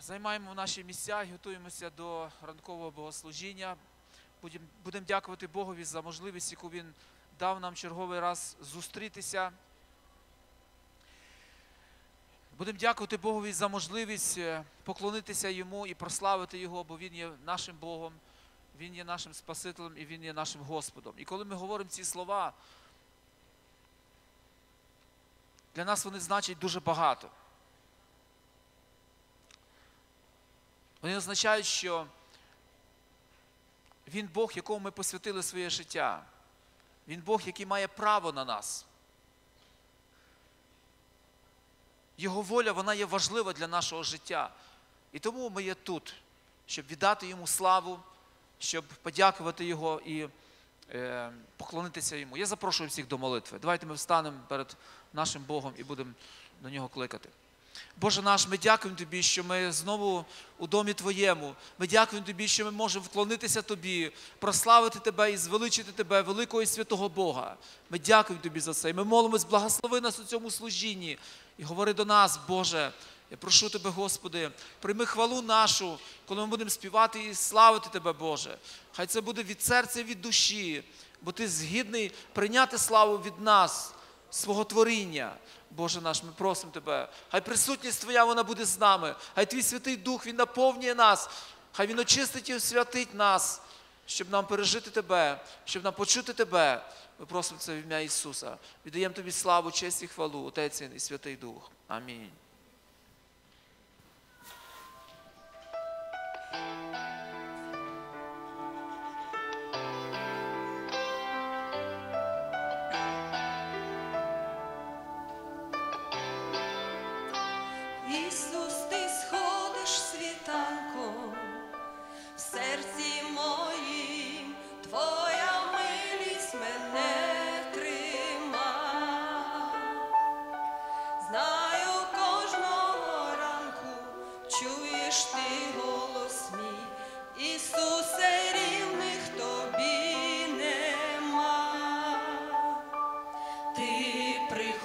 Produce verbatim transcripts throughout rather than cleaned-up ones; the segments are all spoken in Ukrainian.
Займаємо наші місця і готуємося до ранкового богослужіння. Будемо будем дякувати Богові за можливість, яку Він дав нам черговий раз зустрітися. Будемо дякувати Богові за можливість поклонитися Йому і прославити Його, бо Він є нашим Богом, Він є нашим Спасителем і Він є нашим Господом. І коли ми говоримо ці слова, для нас вони значать дуже багато. Вони означають, що Він Бог, якому ми посвятили своє життя. Він Бог, який має право на нас. Його воля, вона є важлива для нашого життя. І тому ми є тут, щоб віддати Йому славу, щоб подякувати Його і е, поклонитися Йому. Я запрошую всіх до молитви. Давайте ми встанемо перед нашим Богом і будемо до Нього кликати. Боже наш, ми дякуємо Тобі, що ми знову у домі Твоєму. Ми дякуємо Тобі, що ми можемо вклонитися Тобі, прославити Тебе і звеличити Тебе, великого і святого Бога. Ми дякуємо Тобі за це. І ми молимось, благослови нас у цьому служінні. І говори до нас, Боже, я прошу Тебе, Господи, прийми хвалу нашу, коли ми будемо співати і славити Тебе, Боже. Хай це буде від серця і від душі, бо Ти згідний прийняти славу від нас, свого творіння. Боже наш, ми просимо Тебе, хай присутність Твоя, вона буде з нами, хай Твій Святий Дух, Він наповнює нас, хай Він очистить і освятить нас, щоб нам пережити Тебе, щоб нам почути Тебе. Ми просимо це в ім'я Ісуса. Віддаємо Тобі славу, честь і хвалу, Отець, Син і Святий Дух. Амінь. Ісус, Ти сходиш світанком в серці моїм, Твоя милість мене трима. Знаю, кожного ранку чуєш Ти голос мій, Ісусе, рівних Тобі нема. Ти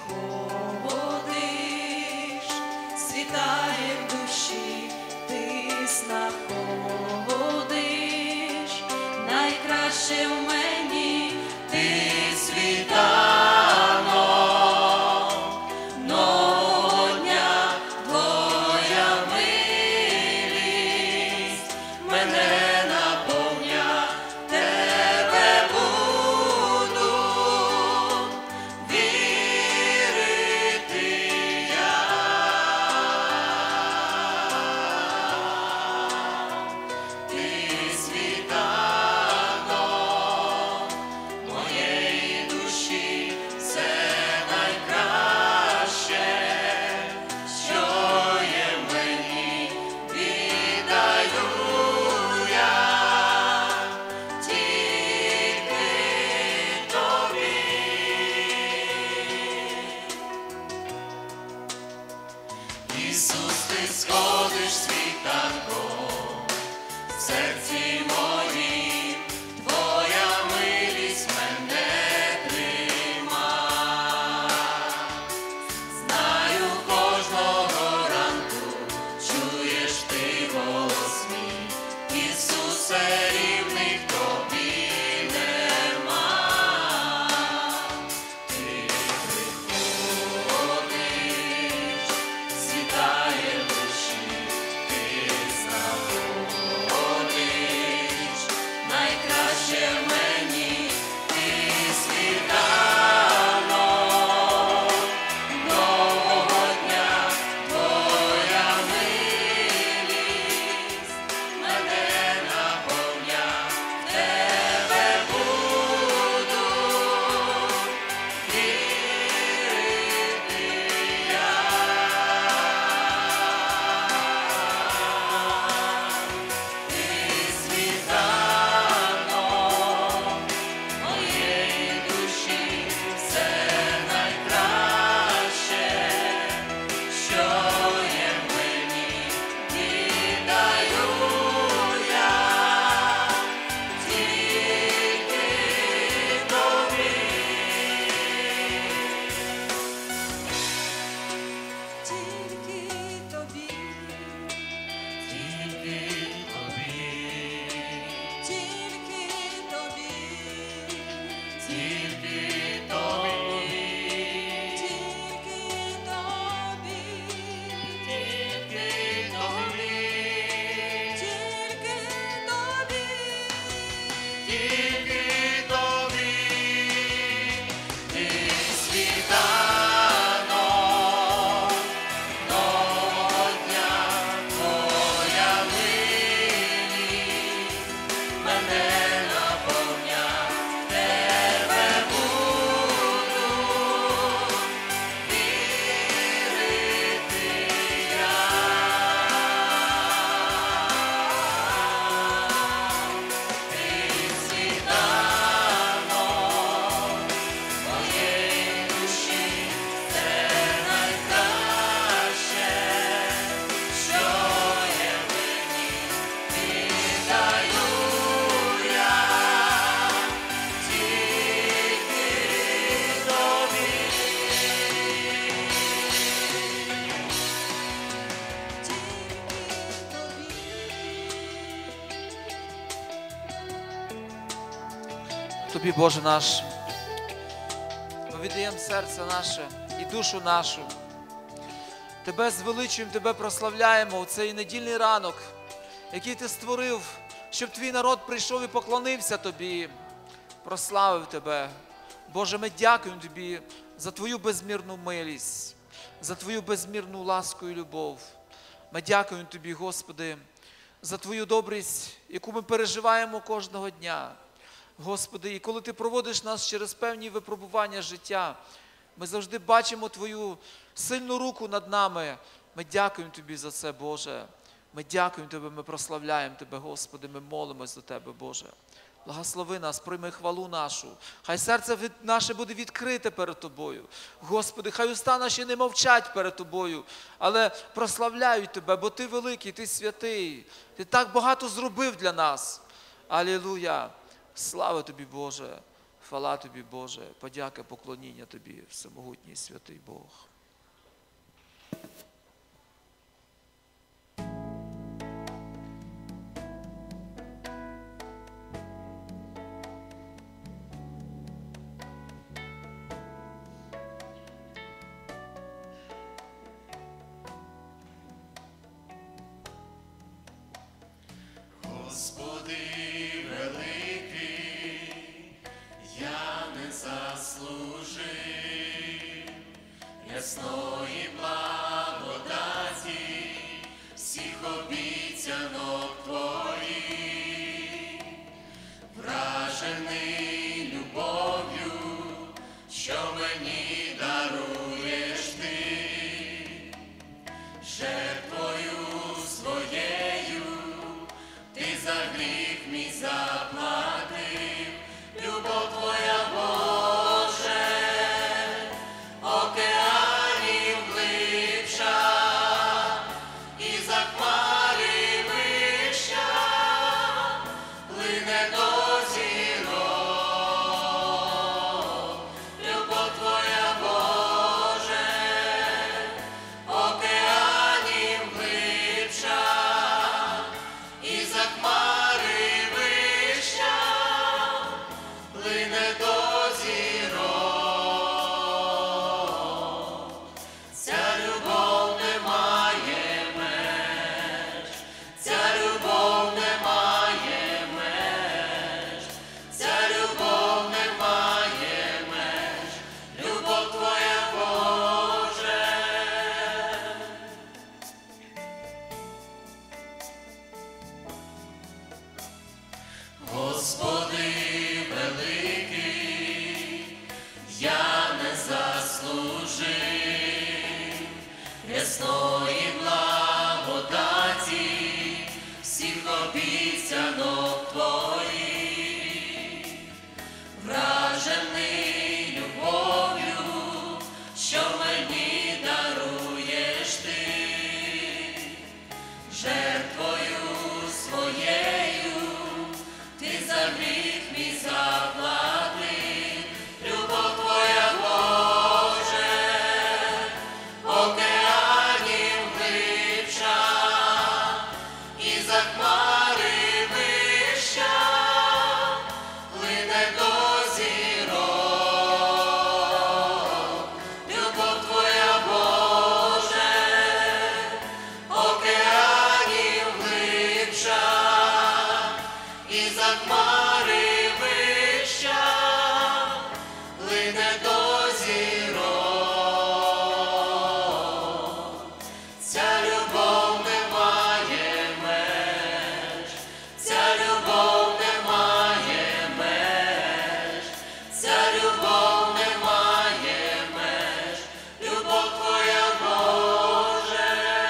приходиш, світає в душі, Ти знаходиш найкраще в мені, Ти світанок нового дня, Твоя милість мене наповня, Тебе буду вірити я. Ти світанок моєї душі, все найкраще, що є в мені, віддаю я тільки Тобі. Ісус, Ти сходиш світанком в серці моїм, Твоя милість мене трима. Знаю, кожного ранку чуєш Ти голос мій, Ісусе, рівних Тобі нема. Ти приходиш, світає в душі, Ти знаходиш Тобі, Боже наш, ми віддаємо серце наше і душу нашу. Тебе звеличуємо, Тебе прославляємо у цей недільний ранок, який Ти створив, щоб Твій народ прийшов і поклонився Тобі, прославив Тебе. Боже, ми дякуємо Тобі за Твою безмірну милість, за Твою безмірну ласку і любов. Ми дякуємо Тобі, Господи, за Твою добрість, яку ми переживаємо кожного дня. Господи, і коли Ти проводиш нас через певні випробування життя, ми завжди бачимо Твою сильну руку над нами. Ми дякуємо Тобі за це, Боже. Ми дякуємо Тебе, ми прославляємо Тебе, Господи, ми молимось до Тебе, Боже. Благослови нас, прийми хвалу нашу. Хай серце наше буде відкрите перед Тобою. Господи, хай уста наші не мовчать перед Тобою, але прославляють Тебе, бо Ти великий, Ти святий. Ти так багато зробив для нас. Алілуя! Слава Тобі, Боже! Хвала Тобі, Боже! Подяка, поклоніння Тобі, всемогутній святий Бог. Господи великий, я не заслужив ясної благодаті, всіх обіцянок Твоїх, вражений любов'ю, що мені даруєш Ти, жертвою своєю. Ти за гріх мій заплатив, любов Твоя, Боже, океанів глибша, і за хмари вища, плине до зірок. Любов Твоя, Боже, океанів глибша, і за хмари вища, плине до зірок. Ця любов не має меж, ця любов не має меж, ця любов не має меж, любов Твоя, Боже. Господи великий, я не заслужив ясної благодаті, всіх обіцянок Твоїх, вражений любов'ю, що мені даруєш Ти, жертвою своєю. Ти за гріх мій заплатив, любов Твоя, Боже, океанів глибша, і за хмари вища, плине до зірок. Любов Твоя, Боже, океанів глибша, і за хмари вища, плине до зірок. Ця любов не має меж, ця любов не має меж, ця любов не має меж, любов Твоя, Боже.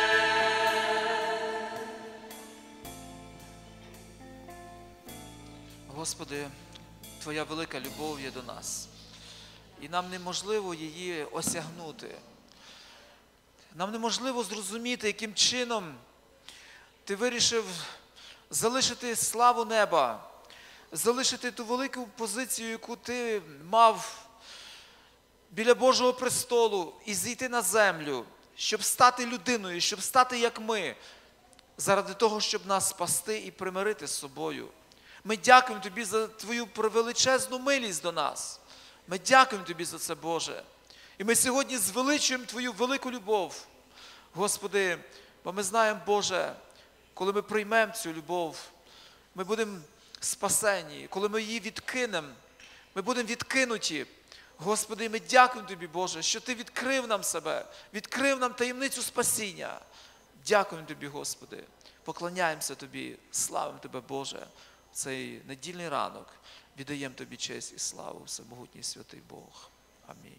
Господи, Твоя велика любов є до нас, і нам неможливо її осягнути. Нам неможливо зрозуміти, яким чином Ти вирішив залишити славу неба, залишити ту велику позицію, яку Ти мав біля Божого престолу, і зійти на землю, щоб стати людиною, щоб стати як ми, заради того, щоб нас спасти і примирити з собою. Ми дякуємо Тобі за Твою величезну милість до нас. Ми дякуємо Тобі за це, Боже. І ми сьогодні звеличуємо Твою велику любов, Господи, бо ми знаємо, Боже, коли ми приймемо цю любов, ми будемо спасені. Коли ми її відкинемо, ми будемо відкинуті. Господи, ми дякуємо Тобі, Боже, що Ти відкрив нам себе, відкрив нам таємницю спасіння. Дякуємо Тобі, Господи. Поклоняємося Тобі, славимо Тебе, Боже. Цей недільний ранок віддаємо Тобі честь і славу, всемогутній святий Бог. Амінь.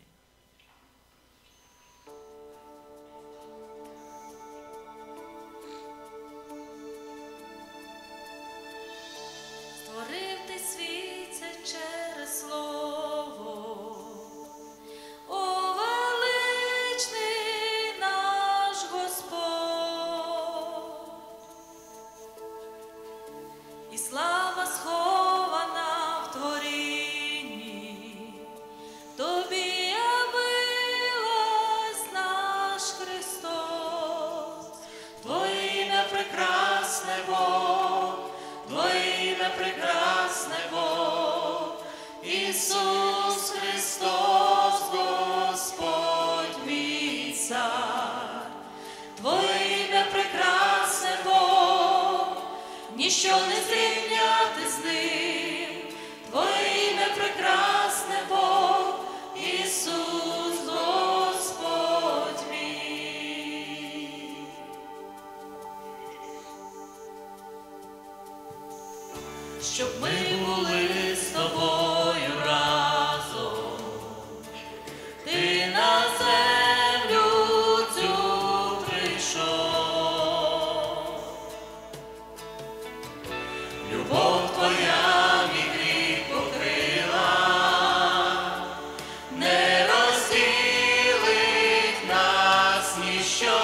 Створив ти світ це через слово, о величний наш Господь, і слава схована в творінні, тобі явилась наш Христос, твоє ім'я прекрасне, Бог, твоє ім'я прекрасне, Бог, Ісус Христос, Господь мій цар. Твоє ім'я прекрасне, Бог, ніщо не зрівняти з ним. Твоє ім'я прекрасне, Бог, Ісус Господь мій. Щоб ми були з тобою разом, ти на землю цю прийшов. Любов твоя мій гріх покрила, не розділить нас ніщо.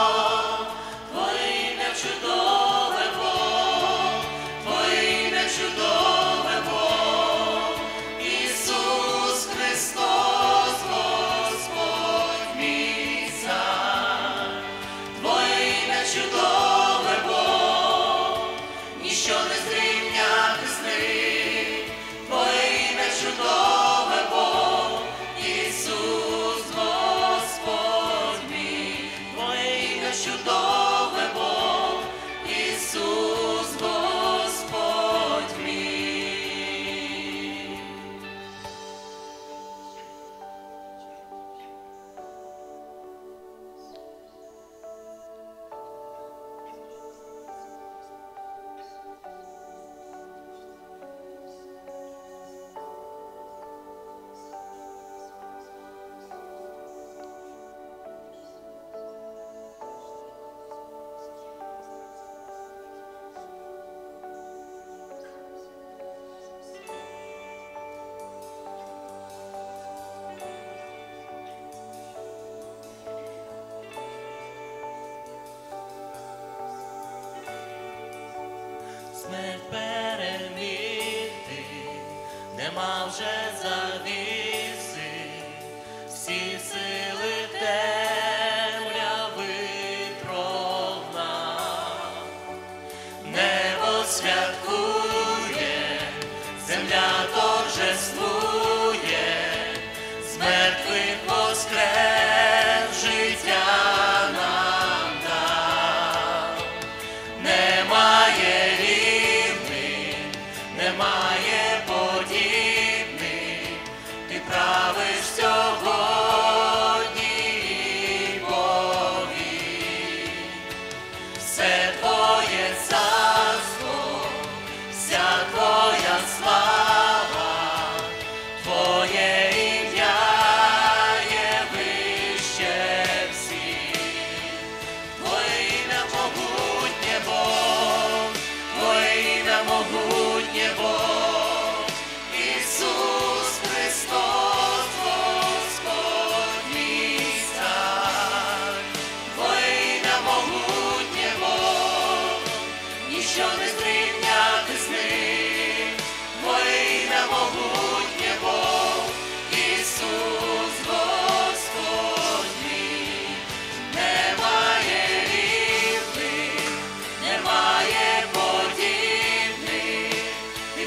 Твоє ім'я чудове, Бог, твоє ім'я чудове, Бог, Ісус Христос, Господь мій цар. Твоє ім'я чудове, Бог, ніщо не зрівняти з ним. Твоє ім'я чудове, Бог, Ісус Господь мій. Твоє ім'я чудове, Бог, Ісус Господь мій. Смерть перемігти, нема вже завіси, всі сили темряви прогнав. Небо святкує, земля торжествує, з мертвих воскрес життя нам дав. Немає рівних, немає подібних, ти правиш сьогодні і повік. Все твоє царство, вся твоя слава, твоє ім'я є вище всіх. Твоє ім'я могутнє, Бог, твоє ім'я могутнє, Бог, Ісус Христос, Господь мій цар. Твоє ім'я могутнє, Бог, ніщо не зрівняти з ним. Твоє ім'я могутнє, Бог, Ісус Господь мій. Немає рівних, немає подібних, ти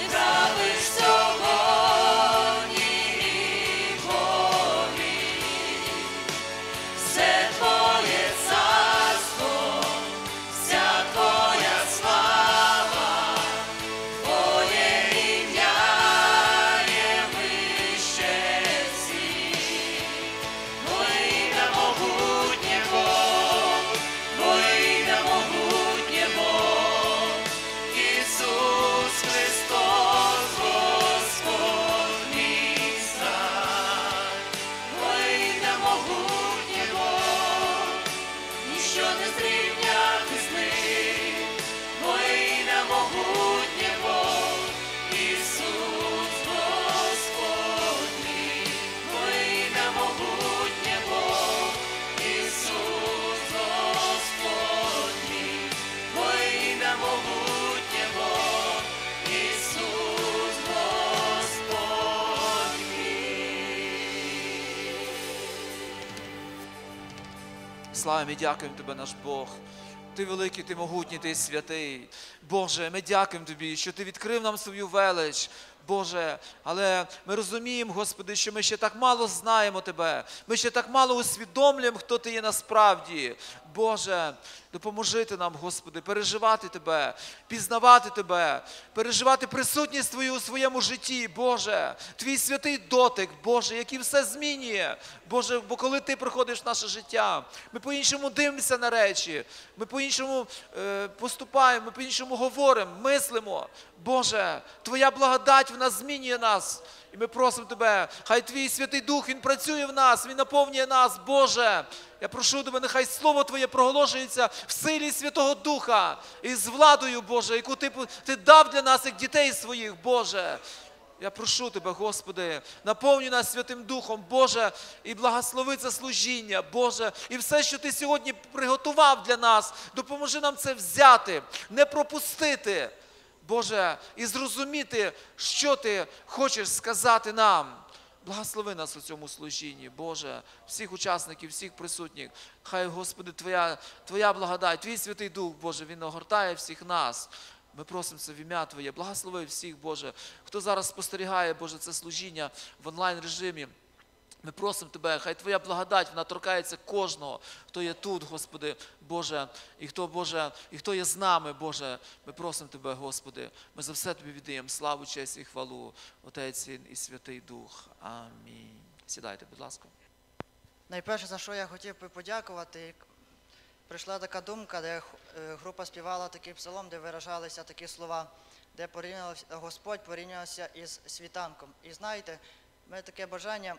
славимо і дякуємо Тебе, наш Бог. Ти великий, Ти могутній, Ти святий. Боже, ми дякуємо Тобі, що Ти відкрив нам свою велич. Боже, але ми розуміємо, Господи, що ми ще так мало знаємо Тебе. Ми ще так мало усвідомлюємо, хто Ти є насправді. Боже, допоможи Ти нам, Господи, переживати Тебе, пізнавати Тебе, переживати присутність Твою у своєму житті, Боже. Твій святий дотик, Боже, який все змінює. Боже, бо коли Ти приходиш в наше життя, ми по-іншому дивимося на речі, ми по-іншому е, поступаємо, ми по-іншому говоримо, мислимо. Боже, Твоя благодать в нас змінює нас. І ми просимо Тебе, хай Твій Святий Дух, Він працює в нас, Він наповнює нас, Боже. Я прошу Тебе, нехай Слово Твоє проголошується в силі Святого Духа і з владою, Боже, яку Ти, Ти дав для нас, як дітей своїх, Боже. Я прошу Тебе, Господи, наповнюй нас Святим Духом, Боже, і благослови це служіння, Боже, і все, що Ти сьогодні приготував для нас, допоможи нам це взяти, не пропустити, Боже, і зрозуміти, що Ти хочеш сказати нам. Благослови нас у цьому служінні, Боже, всіх учасників, всіх присутніх. Хай, Господи, Твоя, Твоя благодать, Твій Святий Дух, Боже, Він огортає всіх нас. Ми просимо це в ім'я Твоє. Благослови всіх, Боже, хто зараз спостерігає, Боже, це служіння в онлайн-режимі. Ми просимо Тебе, хай Твоя благодать, вона торкається кожного, хто є тут, Господи, Боже, і хто, Боже, і хто є з нами, Боже. Ми просимо Тебе, Господи, ми за все Тобі віддаємо славу, честь і хвалу, Отець, Син і Святий Дух. Амінь. Сідайте, будь ласка. Найперше, за що я хотів би подякувати, прийшла така думка, де група співала такий псалом, де виражалися такі слова, де порівнявся, Господь порівнявся із світанком. І знаєте, в мене таке бажання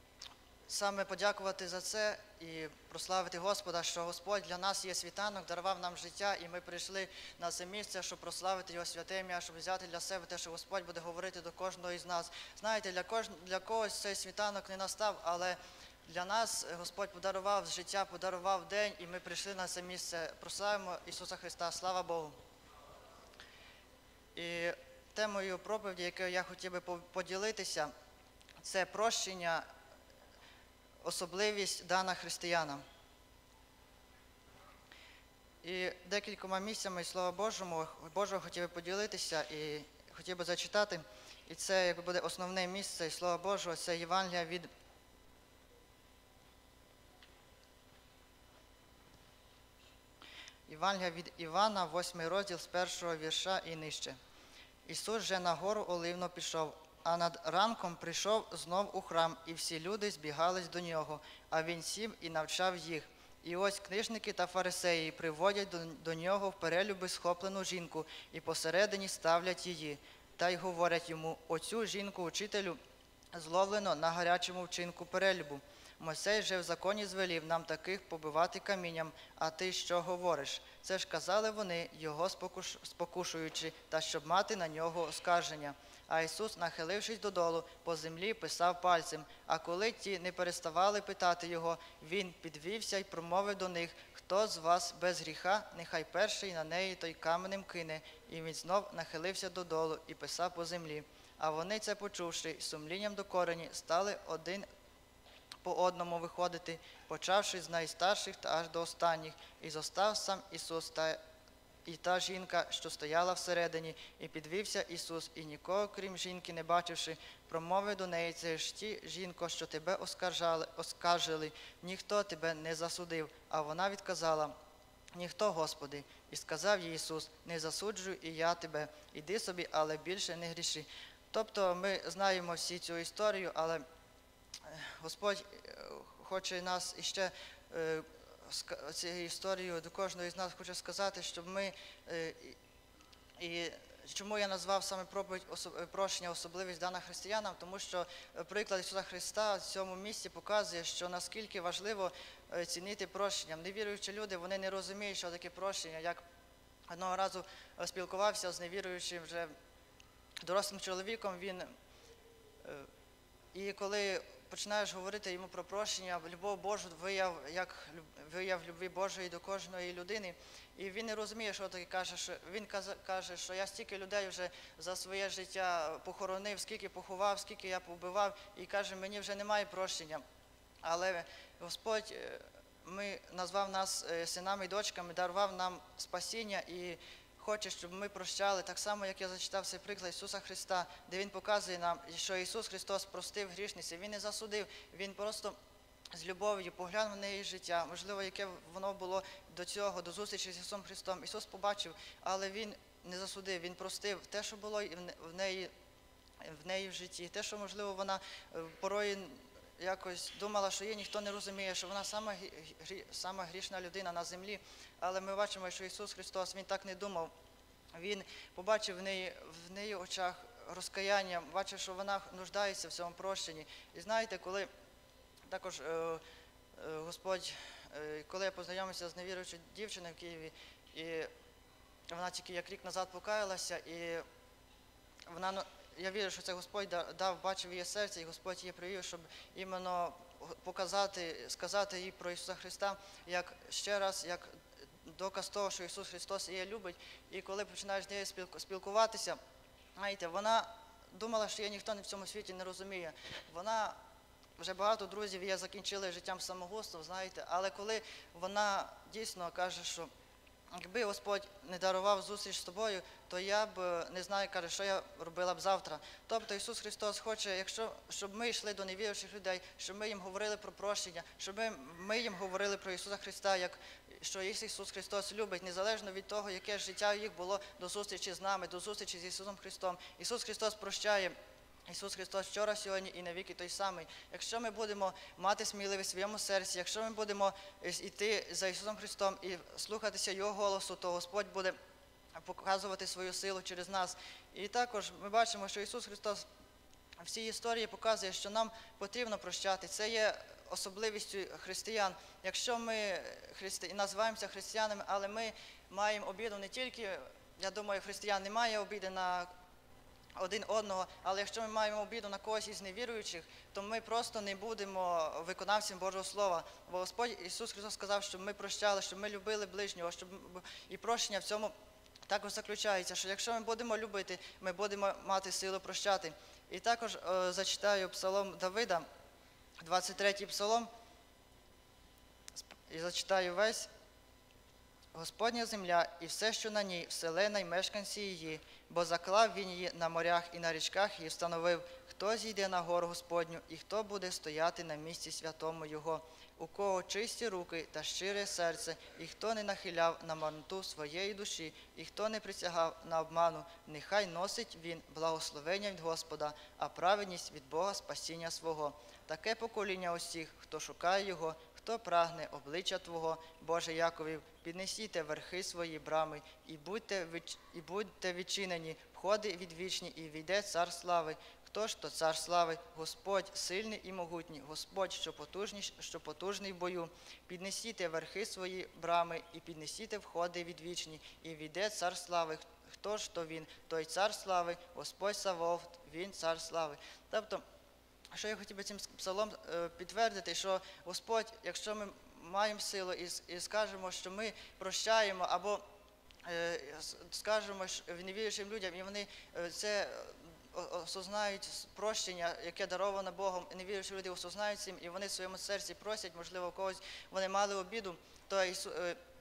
саме подякувати за це і прославити Господа, що Господь для нас є світанок, дарував нам життя, і ми прийшли на це місце, щоб прославити Його святе ім'я, щоб взяти для себе те, що Господь буде говорити до кожного із нас. Знаєте, для, кож... для когось цей світанок не настав, але для нас Господь подарував життя, подарував день, і ми прийшли на це місце. Прославимо Ісуса Христа, слава Богу. І темою проповіді, якою я хотів би поділитися, це прощення, особливість дана християнам. І декількома місцями Слова Божого, Божого хотів би поділитися і хотів би зачитати. І це, якби буде основне місце Слова Божого, це Євангелія від Євангелія від Івана, восьмий розділ, з першого вірша і нижче. Ісус же на гору Оливну пішов, а над ранком прийшов знов у храм, і всі люди збігались до нього, а він сів і навчав їх. І ось книжники та фарисеї приводять до, до нього в перелюби схоплену жінку, і посередині ставлять її, та й говорять йому: оцю жінку учителю зловлено на гарячому вчинку перелюбу. Мойсей же в законі звелів нам таких побивати камінням, а ти що говориш? Це ж казали вони, його спокуш... спокушуючи, та щоб мати на нього оскарження. А Ісус, нахилившись додолу, по землі писав пальцем. А коли ті не переставали питати його, він підвівся й промовив до них: хто з вас без гріха, нехай перший на неї той каменем кине. І він знов нахилився додолу і писав по землі. А вони, це почувши, сумлінням докорені, стали один по одному виходити, почавши з найстарших та аж до останніх. І зостав сам Ісус та і та жінка, що стояла всередині, і підвівся Ісус, і нікого, крім жінки, не бачивши, промовив до неї: це ж ті, жінко, що тебе оскаржали, оскаржили, ніхто тебе не засудив. А вона відказала: ніхто, Господи. І сказав їй Ісус: не засуджую і я тебе, іди собі, але більше не гріши. Тобто ми знаємо всі цю історію, але Господь хоче нас іще цією історією до кожного з нас хоче сказати, щоб ми, і чому я назвав саме проповідь прощення особливість дана християнам, тому що приклад Ісуса Христа в цьому місці показує, що наскільки важливо цінити прощення. Невіруючі люди, вони не розуміють, що таке прощення. Як одного разу спілкувався з невіруючим вже дорослим чоловіком, він, і коли починаєш говорити йому про прощення, любов Божу, вияв, як вияв любві Божої до кожної людини, і він не розуміє, що таке каже, що він каже, що я стільки людей вже за своє життя похоронив, скільки поховав, скільки я побивав, і каже, мені вже немає прощення. Але Господь ми назвав нас е, синами і дочками, дарував нам спасіння і хоче, щоб ми прощали. Так само, як я зачитав цей приклад Ісуса Христа, де Він показує нам, що Ісус Христос простив грішниці. Він не засудив, Він просто з любов'ю поглянув на її життя, можливо, яке воно було до цього, до зустрічі з Ісусом Христом. Ісус побачив, але Він не засудив, Він простив те, що було в неї, в неї в житті, те, що, можливо, вона порою якось думала, що її ніхто не розуміє, що вона сама, сама грішна людина на землі, але ми бачимо, що Ісус Христос, Він так не думав. Він побачив в неї, в неї очах розкаяння, бачив, що вона нуждається в цьому прощенні. І знаєте, коли також е, е, Господь, е, коли я познайомився з невіруючою дівчиною в Києві, і вона тільки як рік назад покаялася, і вона, я вірю, що це Господь дав, бачив її серце, і Господь її привів, щоб іменно показати, сказати їй про Ісуса Христа, як ще раз, як доказ того, що Ісус Христос її любить. І коли починаєш з нею спілкуватися, знаєте, вона думала, що її ніхто в цьому світі не розуміє. Вона, вже багато друзів є, закінчили життям самогубством, знаєте, але коли вона дійсно каже, що якби Господь не дарував зустріч з тобою, то я б не знаю, каже, що я робила б завтра. Тобто Ісус Христос хоче, якщо, щоб ми йшли до невіруючих людей, щоб ми їм говорили про прощення, щоб ми, ми їм говорили про Ісуса Христа, як, що їх Ісус Христос любить, незалежно від того, яке життя їх було до зустрічі з нами, до зустрічі з Ісусом Христом. Ісус Христос прощає. Ісус Христос вчора, сьогодні і навіки той самий. Якщо ми будемо мати сміливість в своєму серці, якщо ми будемо йти за Ісусом Христом і слухатися Його голосу, то Господь буде показувати свою силу через нас. І також ми бачимо, що Ісус Христос в цій історії показує, що нам потрібно прощати. Це є особливістю християн. Якщо ми христи... називаємося християнами, але ми маємо обіду не тільки, я думаю, християн немає обіди на один одного, але якщо ми маємо обіду на когось із невіруючих, то ми просто не будемо виконавцем Божого Слова. Бо Господь Ісус Христос сказав, щоб ми прощали, щоб ми любили ближнього, щоб і прощення в цьому також заключається, що якщо ми будемо любити, ми будемо мати силу прощати. І також е, зачитаю псалом Давида, двадцять третій псалом, і зачитаю весь. Господня земля і все, що на ній, вселена й мешканці її, бо заклав він її на морях і на річках і встановив, хто зійде на гору Господню і хто буде стояти на місці святому Його, у кого чисті руки та щире серце, і хто не нахиляв на марноту своєї душі, і хто не присягав на обману, нехай носить він благословення від Господа, а праведність від Бога спасіння свого. Таке покоління усіх, хто шукає Його, хто прагне обличчя Твого, Боже Яковів, піднесіте верхи свої брами, і будьте, і будьте відчинені, входи відвічні, і війде цар слави. Хто ж то цар слави? Господь сильний і могутній, Господь, що потужний, що потужний в бою. Піднесіте верхи свої брами, і піднесіте входи відвічні, і війде цар слави. Хто ж то він? Той цар слави, Господь Саваоф, він цар слави. Тобто, що я хотів би цим псалом підтвердити, що Господь, якщо ми маємо силу і, і скажемо, що ми прощаємо, або е, скажемо невіруючим людям, і вони це осознають прощення, яке дароване Богом, і невіруючі люди осознають цим, і вони в своєму серці просять, можливо, когось вони мали обіду, то Ісус,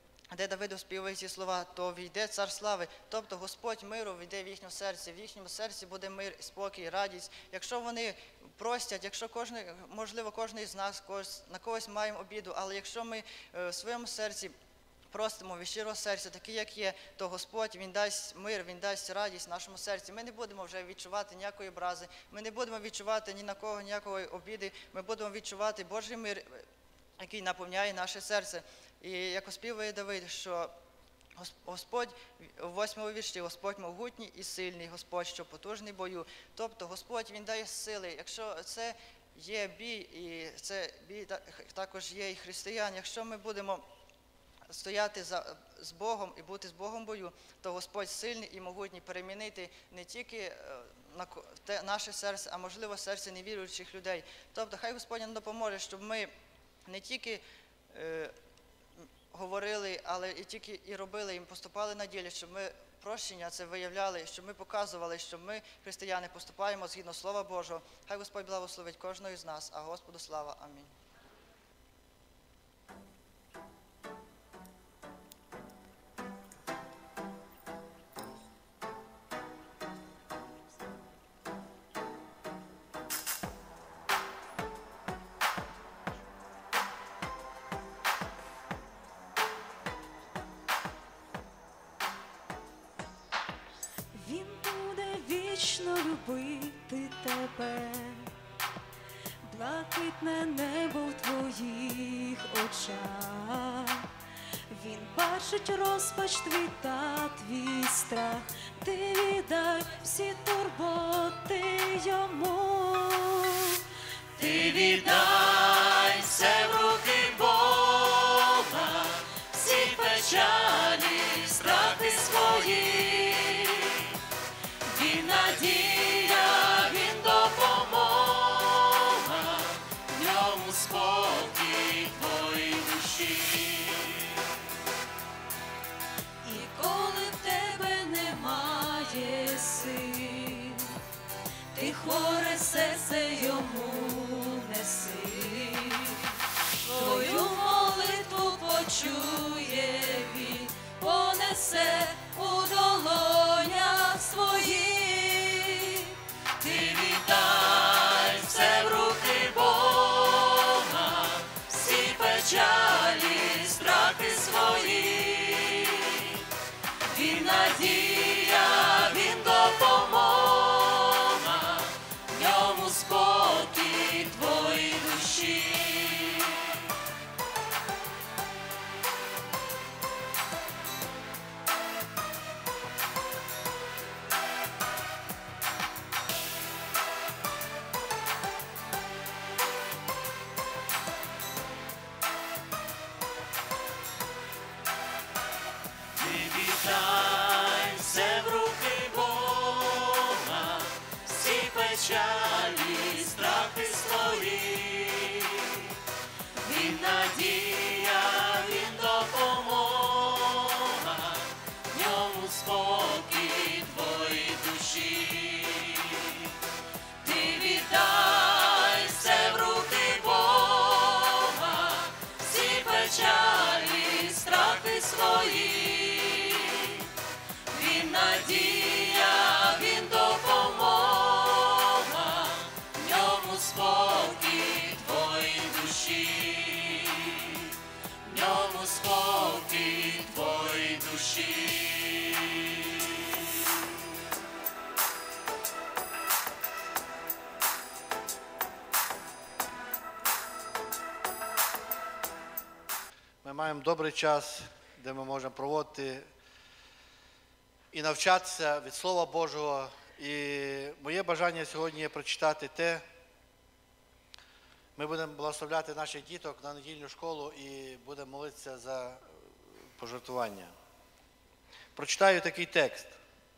де Давид співає ці слова, то війде цар слави. Тобто Господь миру війде в їхньому серці, в їхньому серці буде мир, спокій, радість. Якщо вони простять, якщо кожен, можливо, кожен з нас когось, на когось маємо обіду, але якщо ми в своєму серці простимо від щирого серця, такий, як є, то Господь, Він дасть мир, Він дасть радість в нашому серці. Ми не будемо вже відчувати ніякої образи, ми не будемо відчувати ні на кого ніякої обіди, ми будемо відчувати Божий мир, який наповняє наше серце. І як оспівує Давид, що Господь, у восьмому вірші, Господь могутній і сильний, Господь, що потужний в бою. Тобто Господь, Він дає сили. Якщо це є бій, і це бій також є і християн, якщо ми будемо стояти за, з Богом і бути з Богом в бою, то Господь сильний і могутній перемінити не тільки на те, наше серце, а можливо серце невіруючих людей. Тобто хай Господь нам допоможе, щоб ми не тільки е, говорили, але і тільки і робили, і поступали на ділі, щоб ми прощення це виявляли, щоб ми показували, що ми, християни, поступаємо згідно Слова Божого. Хай Господь благословить кожного із нас, а Господу слава. Амінь. вічно любити тебе, блакитне небо в твоїх очах. Він бачить розпач твій та твій страх, ти віддай всі турботи йому. Ти віддай все в руки Бога, всі печалі, страти свої. Він надія, він допомога, в ньому спокій твоїй душі. І коли в тебе немає сил, ти хворе серце йому неси. Твою молитву почує він, понесе у долонях своїх. Ти віддай все в руки Бога, всі печалі, страти свої. Він надія, він допомога, в ньому спокій твоїй душі. Віддай все в руки Бога, всі печалі, страхи свої. Він надія, він допомога, в ньому спокій твоїй душі. Ти віддай все в руки Бога, всі печалі, страхи свої. Він надія, він допомога, в ньому спокій твоїй душі, в ньому спокій твоїй душі. Ми маємо добрий час, де ми можемо проводити і навчатися від Слова Божого. І моє бажання сьогодні є прочитати те. Ми будемо благословляти наших діток на недільну школу і будемо молитися за пожертвування. Прочитаю такий текст.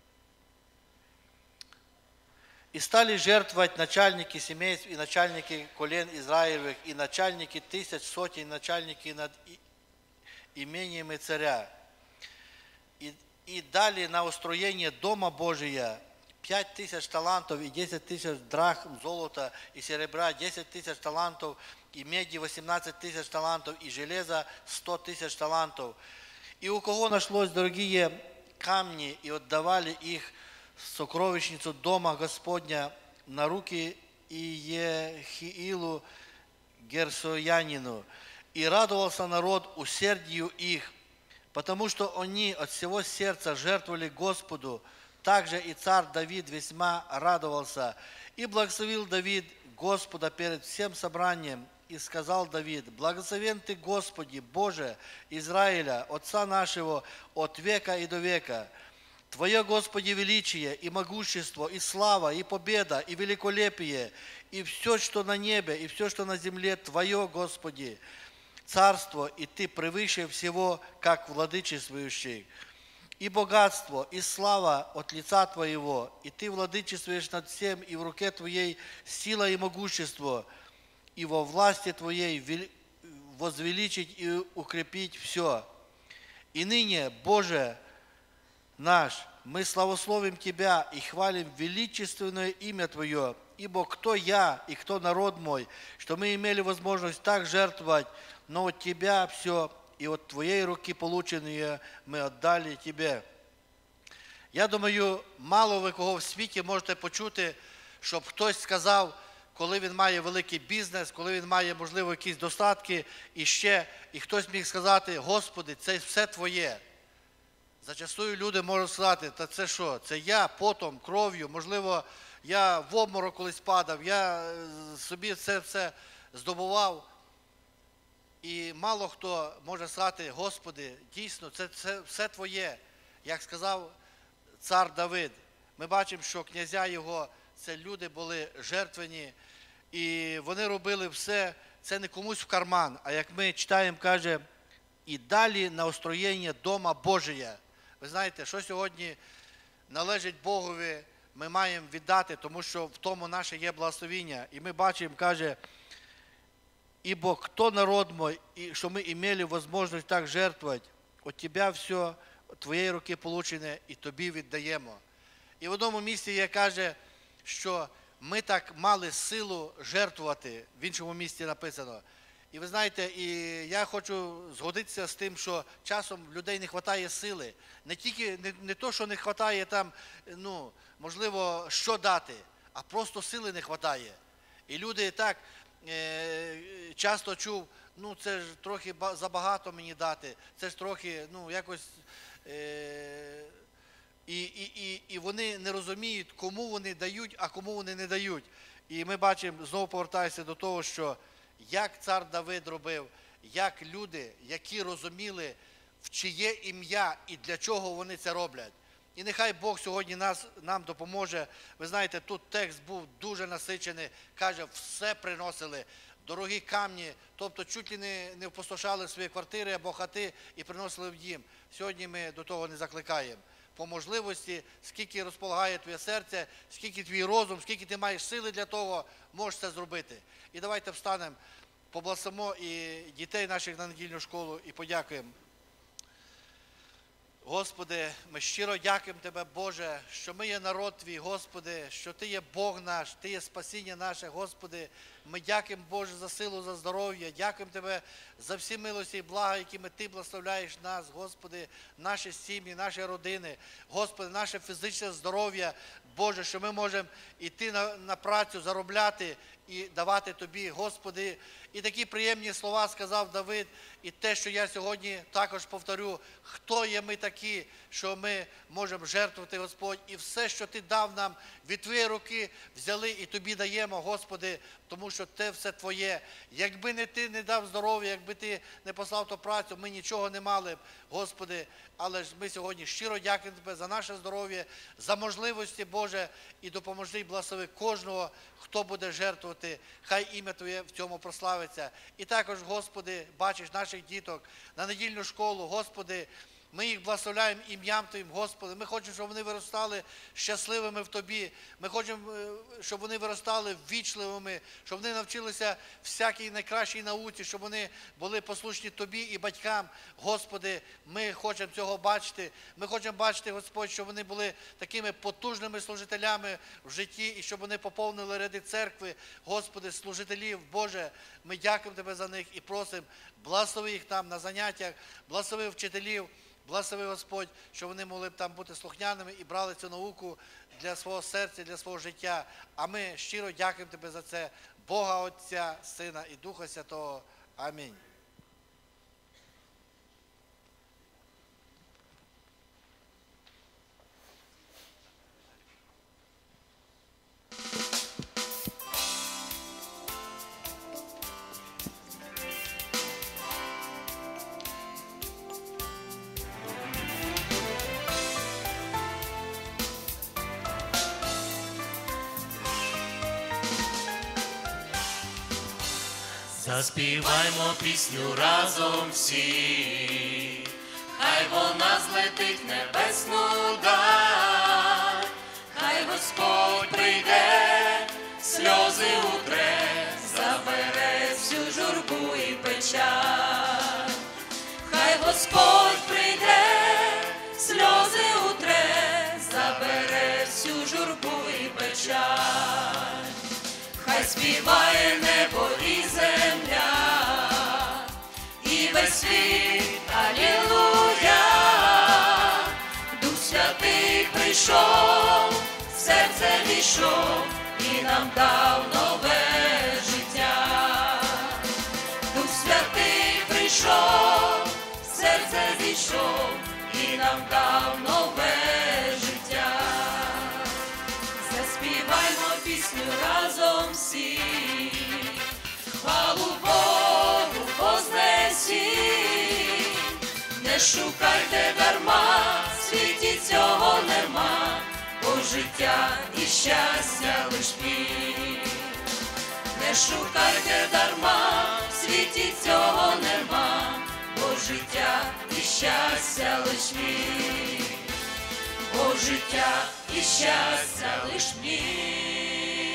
«И стали жертвовать начальники семейств и начальники колен Израилевых, и начальники тысяч сотен, и начальники над имениями царя. И, и дали на устроение Дома Божия пять тысяч талантов и десять тысяч драхм золота и серебра, десять тысяч талантов и меди, восемнадцать тысяч талантов и железа, сто тысяч талантов. И у кого нашлось дорогие камни, и отдавали их в сокровищницу Дома Господня на руки Иехиилу Герсоянину. И радовался народ усердию их, потому что они от всего сердца жертвовали Господу. Также и царь Давид весьма радовался. И благословил Давид Господа перед всем собранием. И сказал Давид: благословен Ты, Господи, Боже Израиля, Отца нашего, от века и до века. Твое, Господи, величие и могущество, и слава, и победа, и великолепие, и все, что на небе, и все, что на земле, Твое, Господи, царство, и Ты превыше всего, как владычествующий. И богатство, и слава от лица Твоего, и Ты владычествуешь над всем, и в руке Твоей сила и могущество, и во власти Твоей возвеличить и укрепить все. И ныне, Боже наш, мы славословим Тебя и хвалим величественное имя Твое, ибо кто я и кто народ мой, что мы имели возможность так жертвовать, но от Тебя все, и от Твоей руки полученные ми віддали Тебе. Я думаю, мало ви кого в світі можете почути, щоб хтось сказав, коли він має великий бізнес, коли він має, можливо, якісь достатки, і ще, і хтось міг сказати: Господи, це все Твоє. Зачастую люди можуть сказати, та це що, це я потом, кров'ю, можливо, я в обморок колись падав, я собі це все здобував. І мало хто може сказати, Господи, дійсно, це, це все Твоє. Як сказав цар Давид, ми бачимо, що князя його, це люди були жертвені, і вони робили все, це не комусь в карман, а як ми читаємо, каже, і далі на устроєння дома Божия. Ви знаєте, що сьогодні належить Богові, ми маємо віддати, тому що в тому наше є благословіння. І ми бачимо, каже, ибо кто народ мой, и что мы имели возможность так жертвовать, от тебя все, от твоєї руки получене, і тобі віддаємо. І в одному місці є, каже, що ми так мали силу жертвувати, в іншому місці написано. І ви знаєте, і я хочу згодитися з тим, що часом людей не вистачає сили. Не тільки, не, не то, що не вистачає там, ну, можливо, що дати, а просто сили не вистачає. І люди так е, часто чув, ну це ж трохи забагато мені дати, це ж трохи, ну, якось, е, і, і, і, і вони не розуміють, кому вони дають, а кому вони не дають. І ми бачимо, знову повертаюся до того, що як цар Давид робив, як люди, які розуміли, в чиє ім'я і для чого вони це роблять. І нехай Бог сьогодні нас, нам допоможе. Ви знаєте, тут текст був дуже насичений, каже, все приносили, дорогі камні, тобто чуть ли не, не впустошали свої квартири або хати і приносили в дім. Сьогодні ми до того не закликаємо. По можливості, скільки розполагає твоє серце, скільки твій розум, скільки ти маєш сили для того, можеш це зробити. І давайте встанемо, поблагословимо і дітей наших на недільну школу і подякуємо. Господи, ми щиро дякуємо Тебе, Боже, що ми є народ Твій, Господи, що Ти є Бог наш, Ти є спасіння наше, Господи. Ми дякуємо, Боже, за силу, за здоров'я, дякуємо Тебе за всі милості і блага, якими Ти благословляєш нас, Господи, наші сім'ї, наші родини, Господи, наше фізичне здоров'я, Боже, що ми можемо йти на, на працю, заробляти і давати Тобі, Господи. І такі приємні слова сказав Давид, і те, що я сьогодні також повторю, хто є ми такі, що ми можемо жертвувати, Господь, і все, що Ти дав нам, від Твоєї руки взяли і Тобі даємо, Господи, тому що Те все Твоє. Якби не Ти не дав здоров'я, якби Ти не послав ту працю, ми нічого не мали б, Господи, але ж ми сьогодні щиро дякуємо Тебе за наше здоров'я, за можливості, Боже, і допоможи і благослови кожного, хто буде жертвувати, хай ім'я Твоє в цьому прославиться. І також, Господи, бачиш наших діток на недільну школу, Господи, ми їх благословляємо ім'ям Твоїм, Господи. Ми хочемо, щоб вони виростали щасливими в Тобі. Ми хочемо, щоб вони виростали ввічливими, щоб вони навчилися всякій найкращій науці, щоб вони були послушні Тобі і батькам. Господи, ми хочемо цього бачити. Ми хочемо бачити, Господь, щоб вони були такими потужними служителями в житті і щоб вони поповнили ряди церкви. Господи, служителів, Боже, ми дякуємо Тебе за них і просимо, благослови їх там на заняттях, благослови вчителів. Благослови, Господь, щоб вони могли б там бути слухняними і брали цю науку для свого серця, для свого життя. А ми щиро дякуємо Тебе за це, Бога Отця, Сина і Духа Святого. Амінь. Заспіваймо пісню разом всі, хай вона злетить в небесну даль, хай Господь прийде, сльози утре, забере всю журбу і печаль. Хай Господь прийде, сльози утре, забере всю журбу і печаль. Хай співає небо і земля, і весь світ, алілуя. Дух Святий прийшов, в серце війшов і нам дав нове життя. Дух Святий прийшов, в серце війшов і нам дав нове життя. Заспіваймо пісню разом всі, хвалу Богу вознесіть. Не шукайте дарма, в світі цього нема, бо життя і щастя лиш мій. Не шукайте дарма, в світі цього нема, бо життя і щастя лиш мій. Бо життя і щастя лиш мій.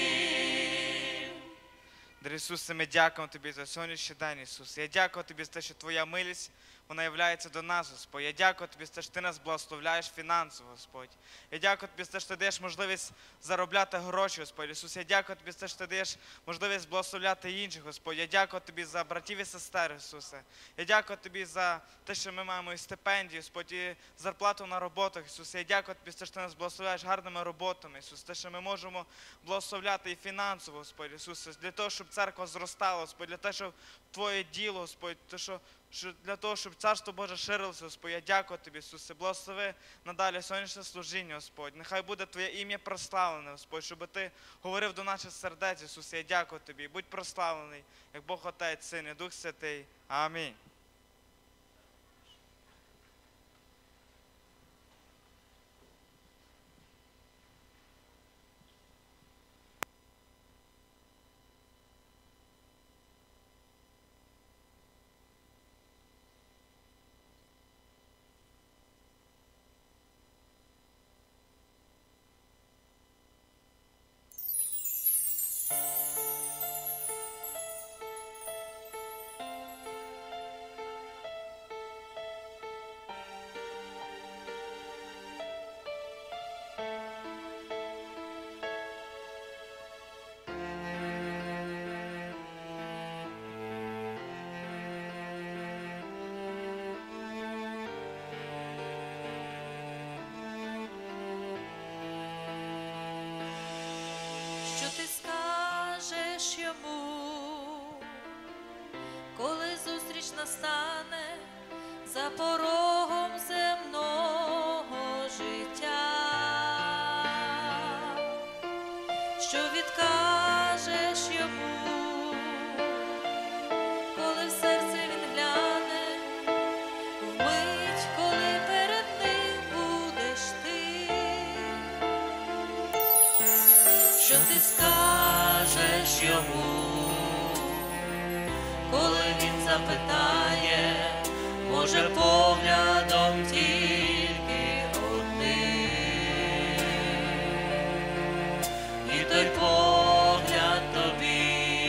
Дорогий Ісусе, ми дякуємо Тобі за сьогоднішній день, Ісус. Я дякую Тобі за те, що Твоя милість, вона являється до нас, Господь. Я дякую Тобі за те, що Ти нас благословляєш фінансово, Господь. Я дякую Тобі за те, що Ти даєш можливість заробляти гроші, Господь. Ісус, я дякую Тобі за те, що Ти даєш можливість благословляти інших, Господь. Я дякую Тобі за братів і сестер, Ісусе. Я дякую Тобі за те, що ми маємо і стипендію, Господь, і зарплату на роботах, Ісусе. Я дякую Тобі за те, що Ти нас благословляєш гарними роботами, Ісус. Те, що ми можемо благословляти і фінансово, Господь, Ісусе, для того, щоб церква зростала, Господь, для того, щоб Твоє діло, Господь, те, що для того, щоб Царство Боже ширилося, Господь. Я дякую Тобі, Ісусе. Благослови надалі сьогоднішнє служіння, Господь. Нехай буде Твоє ім'я прославлене, Господь, щоб Ти говорив до наших сердець, Ісусе. Я дякую Тобі. Будь прославлений, як Бог Отець, Син і Дух Святий. Амінь. Що ти скажеш йому, коли зустріч настане за порогом земного життя? Що відкажеш йому, коли в серце він гляне, вмить, коли перед ним будеш ти? Що ти скажеш йому, коли він запитає, може поглядом тільки одним, і той погляд тобі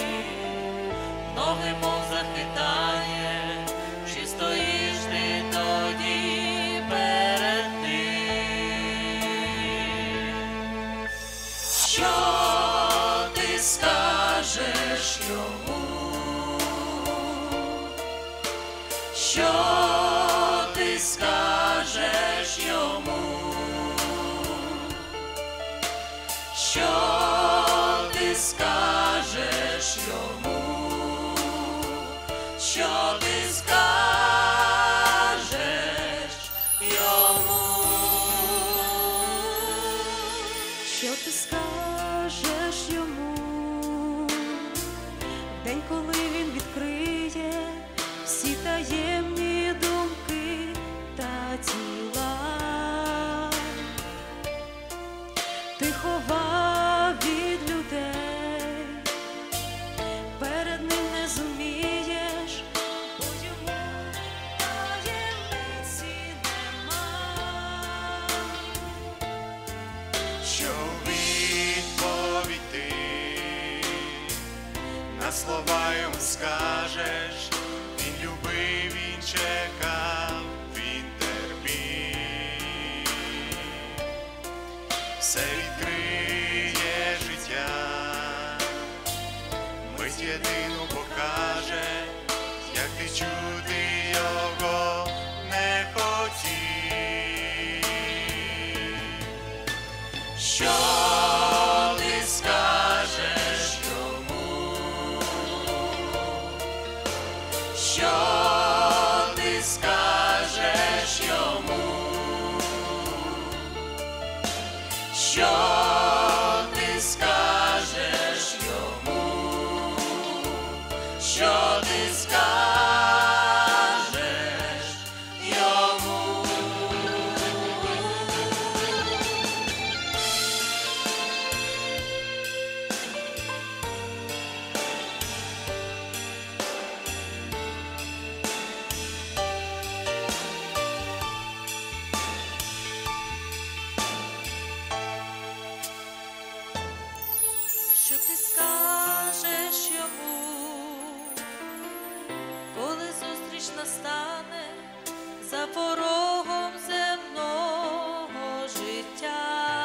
ноги мов захитає, чи стоїш ти тоді перед ним? Що ти скажеш йому? Що ти скажеш йому? Що ти скажеш йому? Що ти скажеш йому? Що ти скажеш йому, в день, коли він відкриє всі таємні думки та тіла? Ти ховав від людей, перед ним не зумієш, бо йому таємниці нема. Що відповідь ти на слова йому скажеш? Він любив, він чекав, він терпів. Все відкриє життя, мить єдину покаже, як ти чути його не хотів. Що ти скажеш йому? Що ти скажеш йому? що ти скажеш йому, що ти скажеш йому. Що ти скажеш йому, коли зустріч настане за порогом земного життя?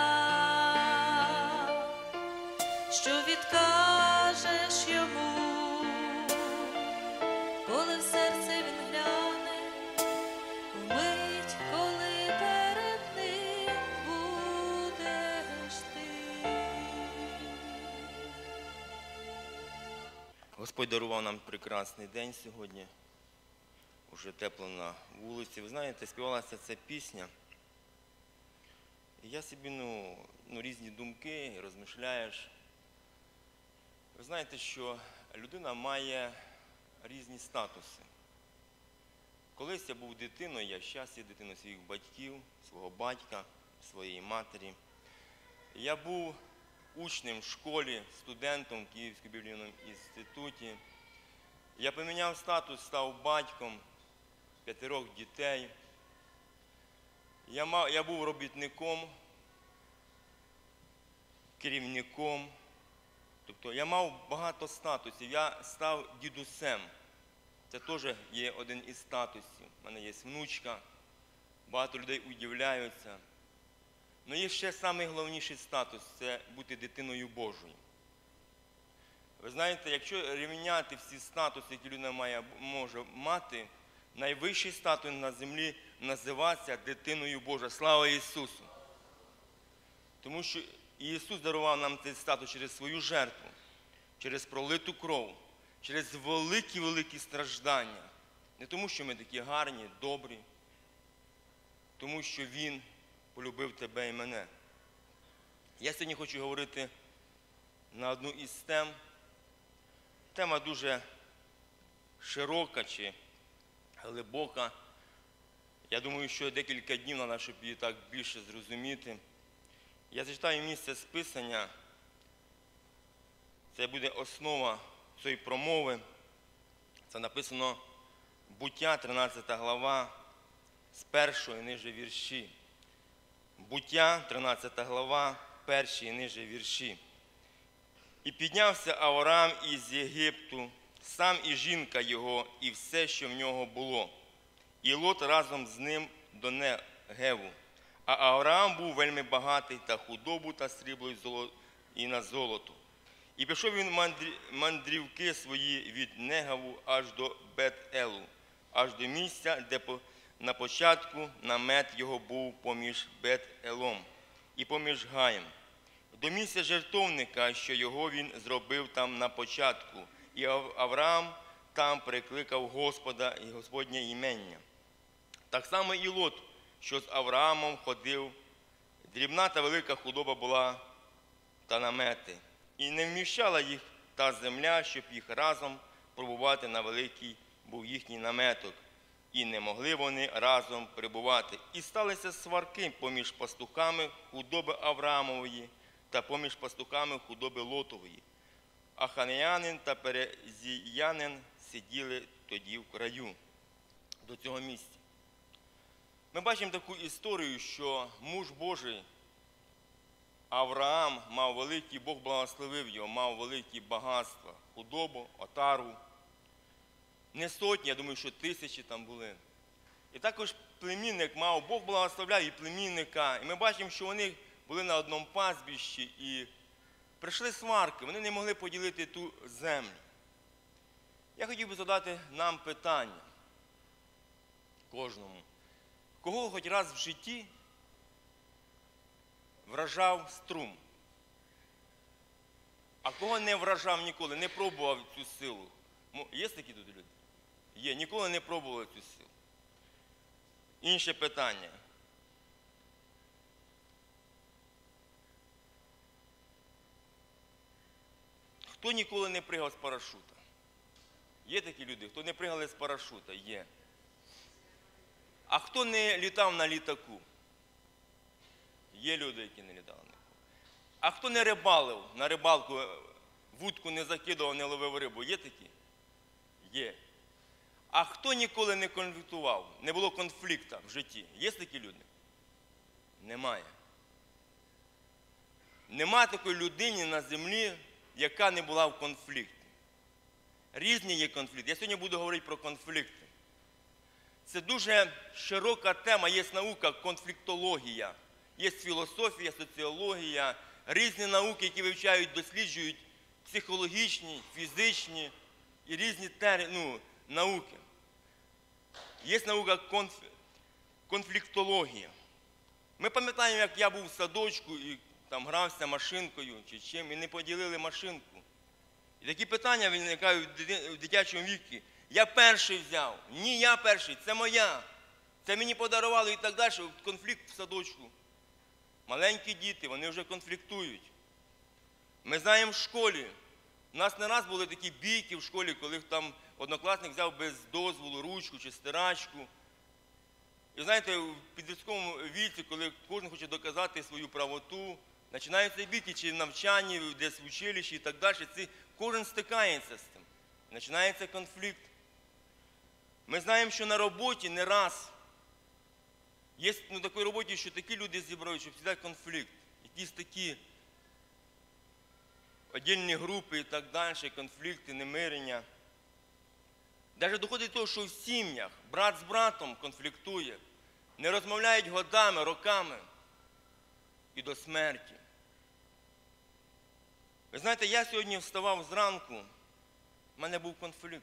Що відкажеш йому, коли в серце він гляне, вмить, коли перед ним будеш ти? Господь дарував нам прекрасний день сьогодні. Уже тепло на вулиці. Ви знаєте, співалася ця пісня. І я собі, ну, ну, різні думки, розмишляєш. Ви знаєте, що людина має різні статуси. Колись я був дитиною, я зараз є дитиною своїх батьків, свого батька, своєї матері. Я був учнем в школі, студентом в Київському біблійному інституті. Я поміняв статус, став батьком п'ятирьох дітей. Я, мав, я був робітником, керівником. Тобто я мав багато статусів. Я став дідусем. Це теж є один із статусів. У мене є внучка, багато людей удивляються. Але є ще найголовніший статус – це бути дитиною Божою. Ви знаєте, якщо рівняти всі статуси, які людина має, може мати, найвищий статус на землі називається дитиною Божою. Слава Ісусу! Тому що Ісус дарував нам цей статус через свою жертву, через пролиту кров, через великі-великі страждання. Не тому, що ми такі гарні, добрі, тому що Він полюбив тебе і мене. Я сьогодні хочу говорити на одну із тем. Тема дуже широка чи глибока. Я думаю, що декілька днів треба, щоб її так більше зрозуміти. Я зачитаю місце з Писання. Це буде основа цієї промови. Це написано Буття, тринадцята глава, з першого і ниже вірші. Буття, тринадцята глава, перші і ниже вірші. «І піднявся Авраам із Єгипту, сам і жінка його, і все, що в нього було, і Лот разом з ним до Негеву. А Авраам був вельми багатий та худобу, та срібло і на золото. І пішов він мандрівки свої від Негеву аж до Бет-Елу, аж до місця, де на початку намет його був поміж Бет-Елом і поміж Гаєм, до місця жертовника, що його він зробив там на початку. І Авраам там прикликав Господа і Господнє імення. Так само і Лот, що з Авраамом ходив, дрібна та велика худоба була та намети. І не вміщала їх та земля, щоб їх разом пробувати на великий був їхній наметок. І не могли вони разом перебувати. І сталися сварки поміж пастухами худоби Авраамової та поміж пастухами худоби Лотової. А ханеянин та перезіянин сиділи тоді в краю до цього місця. Ми бачимо таку історію, що муж Божий Авраам мав великі, Бог благословив його, мав великі багатства, худобу, отару. Не сотні, я думаю, що тисячі там були. І також племінник мав, Бог благословляв і племінника. І ми бачимо, що вони були на одному пастбищі і прийшли сварки, вони не могли поділити ту землю. Я хотів би задати нам питання, кожному. Кого хоч раз в житті вражав струм? А кого не вражав ніколи, не пробував цю силу? Є такі тут люди? Є, ніколи не пробували цю силу. Інше питання. Хто ніколи не пригав з парашута? Є такі люди, хто не пригали з парашута? Є. А хто не літав на літаку? Є люди, які не літали. А хто не рибалив, на рибалку вудку не закидував, не ловив рибу? Є такі? Є. А хто ніколи не конфліктував, не було конфлікту в житті? Є такі люди? Немає. Нема такої людини на землі, яка не була в конфлікті. Різні є конфлікти. Я сьогодні буду говорити про конфлікти. Це дуже широка тема, є наука конфліктологія, є філософія, соціологія, різні науки, які вивчають, досліджують психологічні, фізичні і різні тери, ну, науки. Є наука конф... конфліктологія. Ми пам'ятаємо, як я був в садочку і там грався машинкою чи чим, і не поділили машинку. І такі питання виникають в дитячому віці. Я перший взяв. Ні, я перший, це моя. Це мені подарували і так далі. Конфлікт в садочку. Маленькі діти, вони вже конфліктують. Ми знаємо в школі. У нас не раз були такі бійки в школі, коли там однокласник взяв без дозволу ручку чи стирачку. І знаєте, в підлітковому віці, коли кожен хоче доказати свою правоту, починаються бійки, чи в навчанні, десь в училищі і так далі. Це, кожен стикається з тим. Починається конфлікт. Ми знаємо, що на роботі не раз є на такій роботі, що такі люди зібрають, що завжди конфлікт. Якісь такі віддільні групи і так далі, конфлікти, немирення. Навіть доходить до того, що в сім'ях брат з братом конфліктує, не розмовляють годами, роками і до смерті. Ви знаєте, я сьогодні вставав зранку, в мене був конфлікт.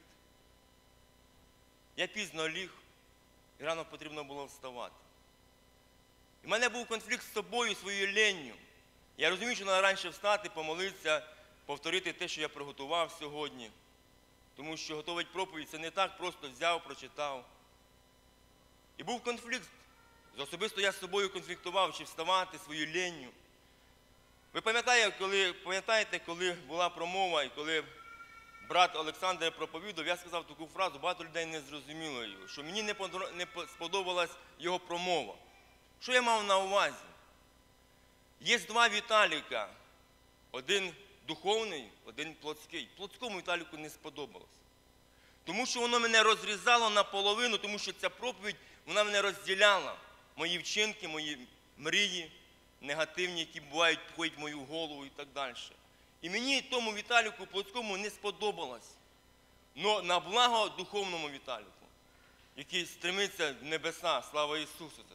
Я пізно ліг, і рано потрібно було вставати. І в мене був конфлікт з собою, своєю ленню. Я розумію, що треба раніше встати, помолитися, повторити те, що я приготував сьогодні. Тому що готовить проповідь, це не так, просто взяв, прочитав. І був конфлікт. Особисто я з собою конфліктував, чи вставати своєю ленню. Ви пам'ятаєте, коли, пам'ятаєте, коли була промова, і коли брат Олександр проповідав, я сказав таку фразу, багато людей не зрозуміло його, що мені не сподобалась його промова. Що я мав на увазі? Є два Віталіка, один духовний, один плотський. Плотському Віталіку не сподобалось. Тому що воно мене розрізало наполовину, тому що ця проповідь, вона мене розділяла. Мої вчинки, мої мрії негативні, які бувають, входять в мою голову і так далі. І мені тому Віталіку плотському не сподобалось. Но на благо духовному Віталіку, який стремиться в небеса, слава Ісусу за це.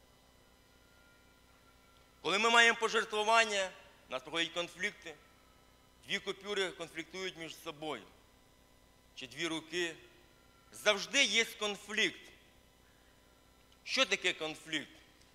Коли ми маємо пожертвування, у нас проходять конфлікти, дві купюри конфліктують між собою, чи дві руки. Завжди є конфлікт. Що таке конфлікт?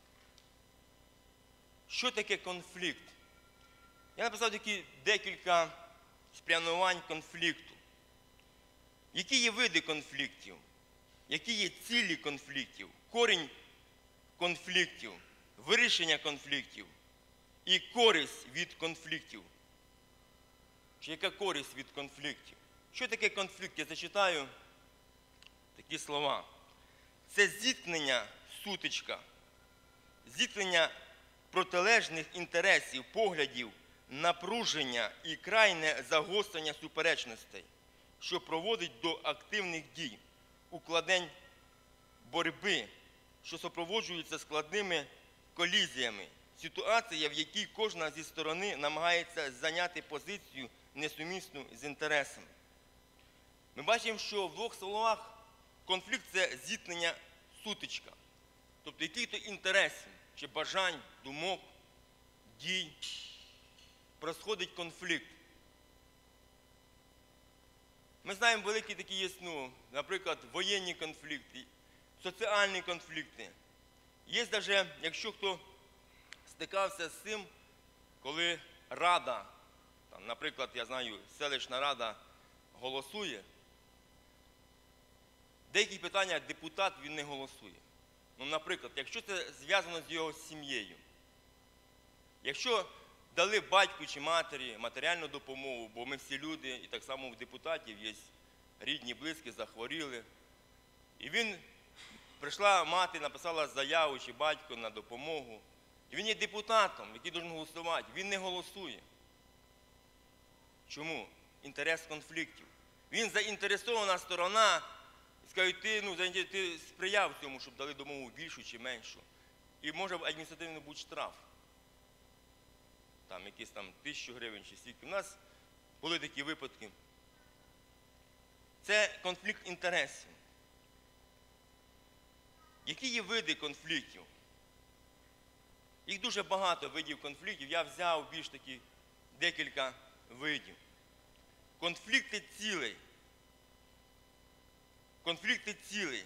Що таке конфлікт? Я написав такі декілька спрямувань конфлікту. Які є види конфліктів? Які є цілі конфліктів? Корінь конфліктів, вирішення конфліктів і користь від конфліктів. Чи яка користь від конфліктів? Що таке конфлікт? Я зачитаю такі слова. Це зіткнення, сутичка, зіткнення протилежних інтересів, поглядів, напруження і крайне загострення суперечностей, що проводить до активних дій, укладень боротьби, що супроводжуються складними колізіями, ситуація, в якій кожна зі сторони намагається зайняти позицію несумісну з інтересами. Ми бачимо, що в двох словах конфлікт – це зіткнення, сутичка. Тобто яких-то інтересів, чи бажань, думок, дій, происходить конфлікт. Ми знаємо, великі такі є, ну, наприклад, воєнні конфлікти, соціальні конфлікти. Є навіть, якщо хто стикався з цим, коли рада, там, наприклад, я знаю, селищна рада голосує, деякі питання депутат він не голосує. Ну, наприклад, якщо це зв'язано з його сім'єю, якщо дали батьку чи матері матеріальну допомогу, бо ми всі люди, і так само у депутатів є рідні, близькі, захворіли. І він, прийшла мати, написала заяву чи батько на допомогу. І він є депутатом, який має голосувати. Він не голосує. Чому? Інтерес конфліктів. Він заінтересована сторона, і скажуть, ти, ну, ти сприяв цьому, щоб дали допомогу більшу чи меншу. І може адміністративний бути штраф. Там якісь там тисячу гривень чи стільки. У нас були такі випадки. Це конфлікт інтересів. Які є види конфліктів? Їх дуже багато видів конфліктів. Я взяв більш таки декілька видів. Конфлікти цілей. Конфлікти цілей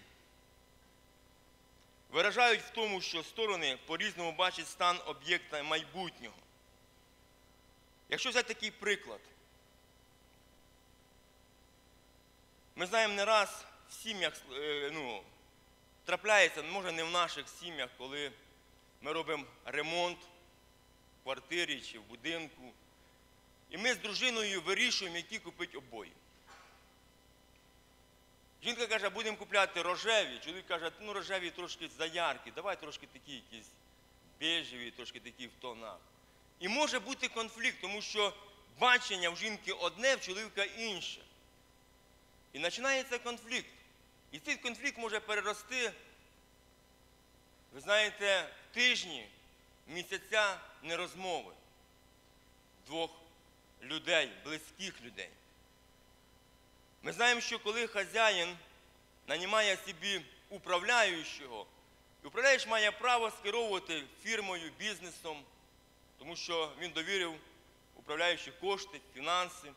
виражають в тому, що сторони по-різному бачать стан об'єкта майбутнього. Якщо взяти такий приклад, ми знаємо не раз в сім'ях, ну, трапляється, може не в наших сім'ях, коли ми робимо ремонт в квартирі чи в будинку, і ми з дружиною вирішуємо, які купити обої. Жінка каже, будемо купляти рожеві, чоловік каже, ну рожеві трошки заяркі, давай трошки такі якісь бежеві, трошки такі в тонах. І може бути конфлікт, тому що бачення в жінки одне, в чоловіка інше. І починається конфлікт. І цей конфлікт може перерости, ви знаєте, в тижні, місяця нерозмови двох людей, близьких людей. Ми знаємо, що коли хазяїн нанімає собі управляючого, і управляючий має право скеровувати фірмою, бізнесом, тому що він довірив управляючі кошти, фінанси.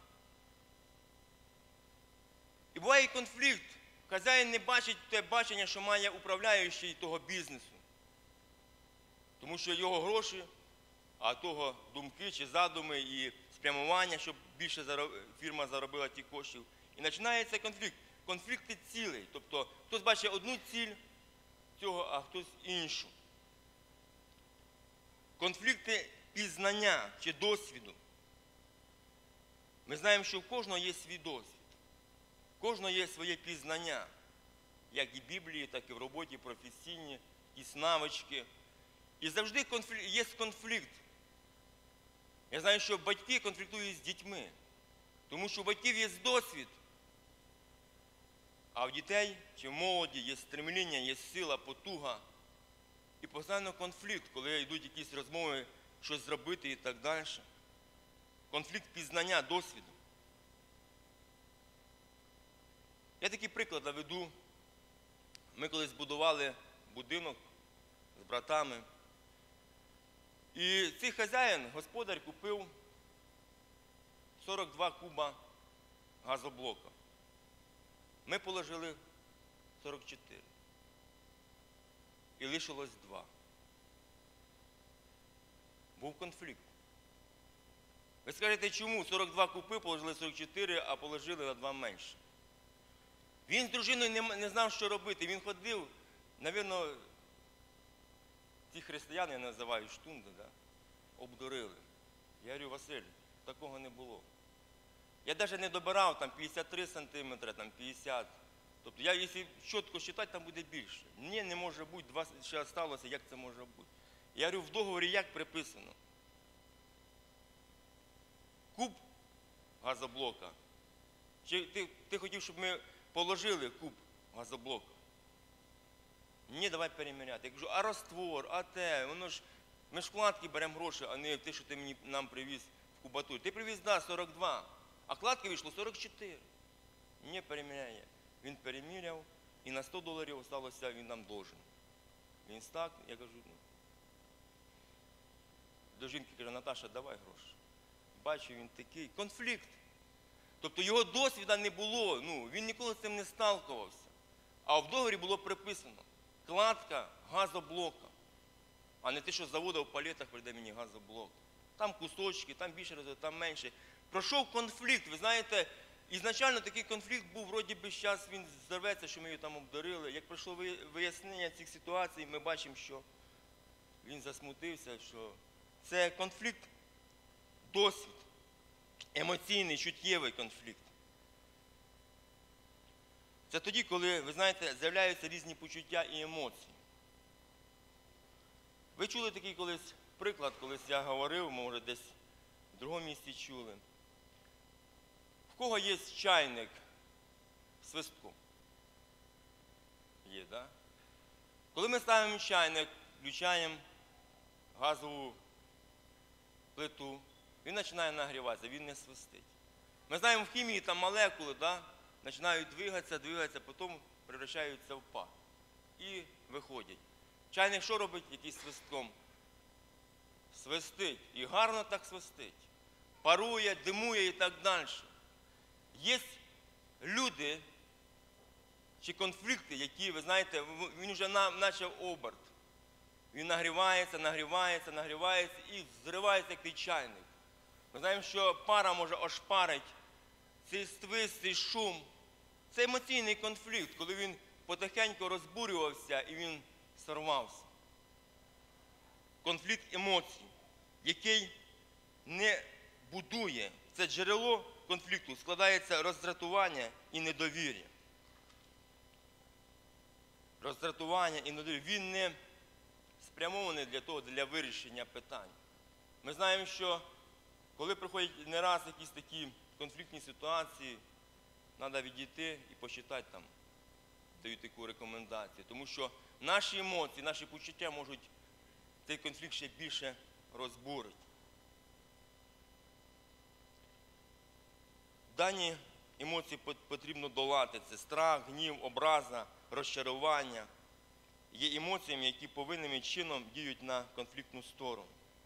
І буває конфлікт. Хазяїн не бачить те бачення, що має управляючий того бізнесу. Тому що його гроші, а того думки чи задуми і спрямування, щоб більше фірма заробила ті коштів. І починається конфлікт. Конфлікти цілей. Тобто хтось бачить одну ціль цього, а хтось іншу. Конфлікти пізнання чи досвіду. Ми знаємо, що в кожного є свій досвід. В кожного є своє пізнання. Як і в Біблії, так і в роботі професійній, якісь навички. І завжди конфлікт, є конфлікт. Я знаю, що батьки конфліктують з дітьми. Тому що у батьків є досвід. А в дітей чи в молоді є стремління, є сила, потуга. І постійно конфлікт, коли йдуть якісь розмови, щось зробити і так далі. Конфлікт пізнання, досвіду. Я такий приклад наведу. Ми колись будували будинок з братами. І цей хазяїн, господар, купив сорок два куба газоблока. Ми положили сорок чотири. І лишилось два. Був конфлікт. Ви скажете, чому сорок два купи, положили сорок чотири, а положили на два менше? Він з дружиною не, не знав, що робити. Він ходив, навірно, ці християни, я називаю штунди, да, обдурили. Я говорю, Василь, такого не було. Я навіть не добирав там п'ятдесят три сантиметри, там п'ятдесят. Тобто я, якщо чітко вважати, там буде більше. Ні, не може бути, два ще залишилося, як це може бути. Я говорю, в договорі як приписано? Куб газоблока. Чи ти, ти хотів, щоб ми положили куб газоблока? Ні, давай переміряти. Я кажу, а раствор, а те, воно ж, ми ж вкладки беремо гроші, а не те, що ти мені, нам привіз в кубатуру. Ти привіз, да, сорок два, а вкладки вийшло сорок чотири. Ні, переміряє. Він переміряв, і на сто доларів залишилося, він нам должен. Він стак, я кажу, ну. До жінки каже, Наташа, давай гроші. Бачу, він такий. Конфлікт. Тобто його досвіду не було, ну, він ніколи з цим не сталкувався. А в договорі було приписано кладка газоблока, а не те, що з заводу в палетах прийде мені газоблок. Там кусочки, там більше, там менше. Пройшов конфлікт, ви знаєте, ізначально такий конфлікт був, вроді би, зараз він зірветься, що ми його там обдарили. Як пройшло вияснення цих ситуацій, ми бачимо, що він засмутився, що це конфлікт досвід, емоційний, чуттєвий конфлікт. Це тоді, коли, ви знаєте, з'являються різні почуття і емоції. Ви чули такий колись приклад, колись я говорив, може десь в другому місці чули. В кого є чайник з свистком? Є, так? Да? Коли ми ставимо чайник, включаємо газову плиту, він починає нагріватися, він не свистить. Ми знаємо, в хімії там молекули, да, починають двигатися, двигатися, потім превращаються в пар. І виходять. Чайник що робить, якийсь свистком? Свистить. І гарно так свистить. Парує, димує і так далі. Є люди чи конфлікти, які, ви знаєте, він вже почав оберт. Він нагрівається, нагрівається, нагрівається і взривається, як той чайник. Ми знаємо, що пара може ошпарити, цей свист, цей шум. Це емоційний конфлікт, коли він потихеньку розбурювався і він сорвався. Конфлікт емоцій, який не будує. Це джерело конфлікту, складається роздратування і недовір'я. Роздратування і недовір'я. Він не спрямований для того, для вирішення питань. Ми знаємо, що коли приходять не раз якісь такі конфліктні ситуації, треба відійти і почитати там, дають таку рекомендацію. Тому що наші емоції, наші почуття можуть цей конфлікт ще більше розбурити. Дані емоції потрібно долати. Це страх, гнів, образа, розчарування. Є емоціями, які повинним чином діють на конфліктну сторону.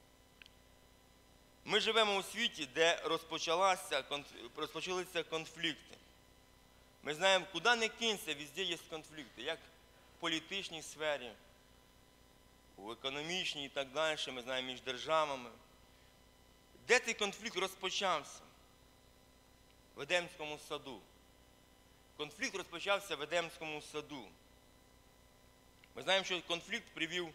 Ми живемо у світі, де розпочалися, розпочалися конфлікти. Ми знаємо, куди не кинься, везде є конфлікти, як в політичній сфері, в економічній і так далі, ми знаємо, між державами. Де цей конфлікт розпочався? В Едемському саду. Конфлікт розпочався в Едемському саду. Ми знаємо, що конфлікт привів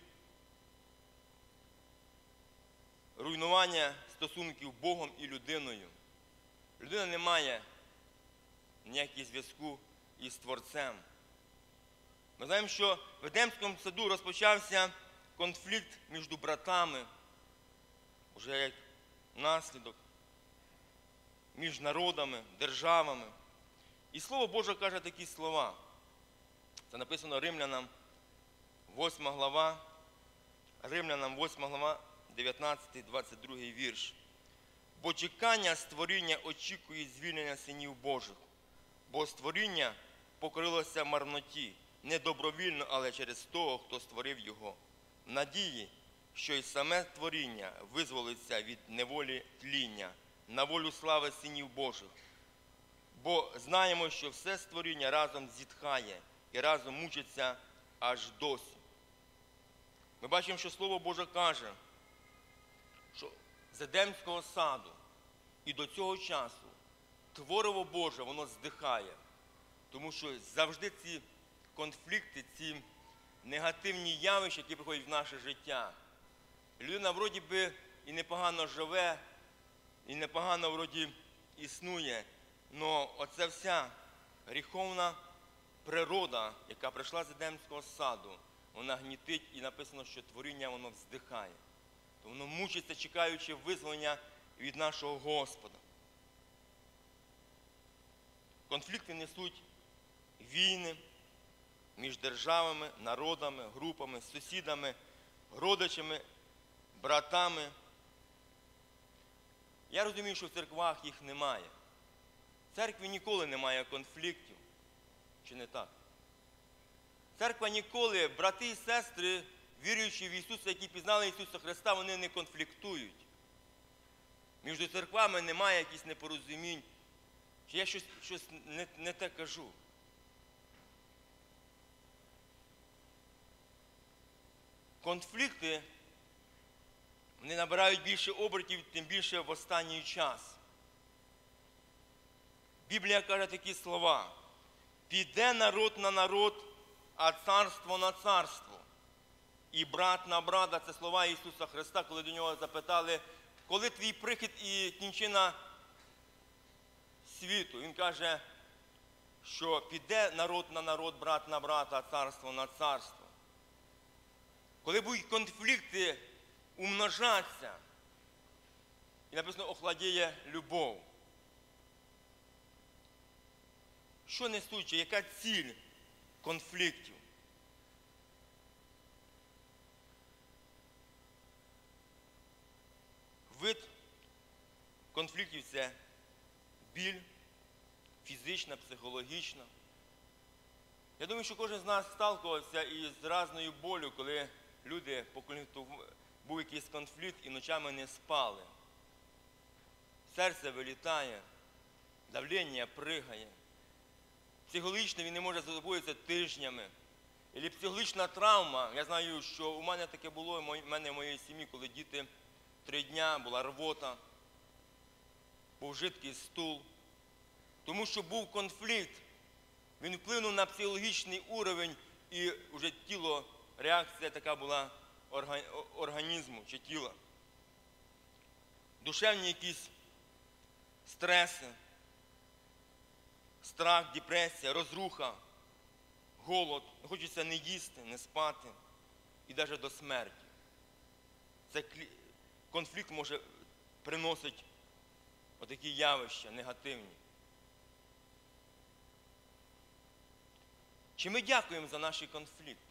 руйнування стосунків Богом і людиною. Людина не має ніякого зв'язку із Творцем. Ми знаємо, що в Едемському саду розпочався конфлікт між братами, вже як наслідок, між народами, державами. І Слово Боже каже такі слова. Це написано Римлянам, восьма глава, Римлянам, восьма глава, дев'ятнадцятий двадцять другий вірш. Бо чекання створіння очікує звільнення синів Божих, бо створіння покорилося марноті, не добровільно, але через того, хто створив його, в надії, що й саме творіння визволиться від неволі тління на волю слави синів Божих. Бо знаємо, що все створіння разом зітхає і разом мучиться аж досі. Ми бачимо, що Слово Боже каже, що з Едемського саду і до цього часу Творево Боже, воно здихає. Тому що завжди ці конфлікти, ці негативні явища, які приходять в наше життя. Людина вроді би і непогано живе, і непогано вроді існує, але оця вся гріховна природа, яка прийшла з Едемського саду, вона гнітить і написано, що творіння воно вздихає. То воно мучиться, чекаючи визволення від нашого Господа. Конфлікти несуть війни між державами, народами, групами, сусідами, родичами, братами. Я розумію, що в церквах їх немає. В церкві ніколи немає конфліктів. Чи не так? Церква ніколи, брати і сестри, віруючи в Ісуса, які пізнали Ісуса Христа, вони не конфліктують. Між церквами немає якихось непорозумінь. Чи я щось, щось не, не те кажу? Конфлікти, вони набирають більше обертів, тим більше в останній час. Біблія каже такі слова. Піде народ на народ, а царство на царство. І брат на брата, це слова Ісуса Христа, коли до нього запитали, коли твій прихід і кінчина світу. Він каже, що піде народ на народ, брат на брата, царство на царство. Коли будуть конфлікти умножатися, і написано, охладіє любов. Що несуче, яка ціль конфліктів? Вид конфліктів – це біль, фізична, психологічна. Я думаю, що кожен з нас сталкувався із різною болю, коли люди по конфлікту, був якийсь конфлікт і ночами не спали. Серце вилітає, давлення пригає. Психологічно він не може заспокоїтися тижнями. Або психологічна травма. Я знаю, що у мене таке було, у мене в моїй сім'ї, коли діти три дня, була рвота, був жидкий стул. Тому що був конфлікт, він вплинув на психологічний уровень, і вже тіло, реакція така була організму чи тіла. Душевні якісь стреси, страх, депресія, розруха, голод, хочеться не їсти, не спати і навіть до смерті. Це конфлікт може приносити отакі явища негативні. Чи ми дякуємо за наші конфлікти?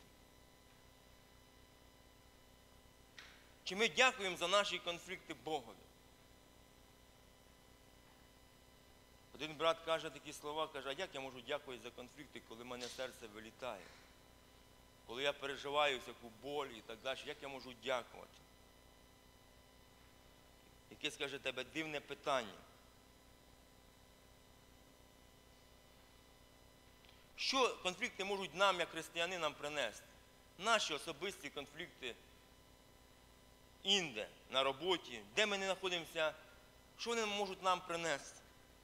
Чи ми дякуємо за наші конфлікти Богові? Один брат каже такі слова, каже, а як я можу дякувати за конфлікти, коли в мене серце вилітає? Коли я переживаю всяку боль і так далі, як я можу дякувати? Яке, скаже, тебе дивне питання. Що конфлікти можуть нам, як християнинам, принести? Наші особисті конфлікти інде, на роботі, де ми не знаходимося, що вони можуть нам принести?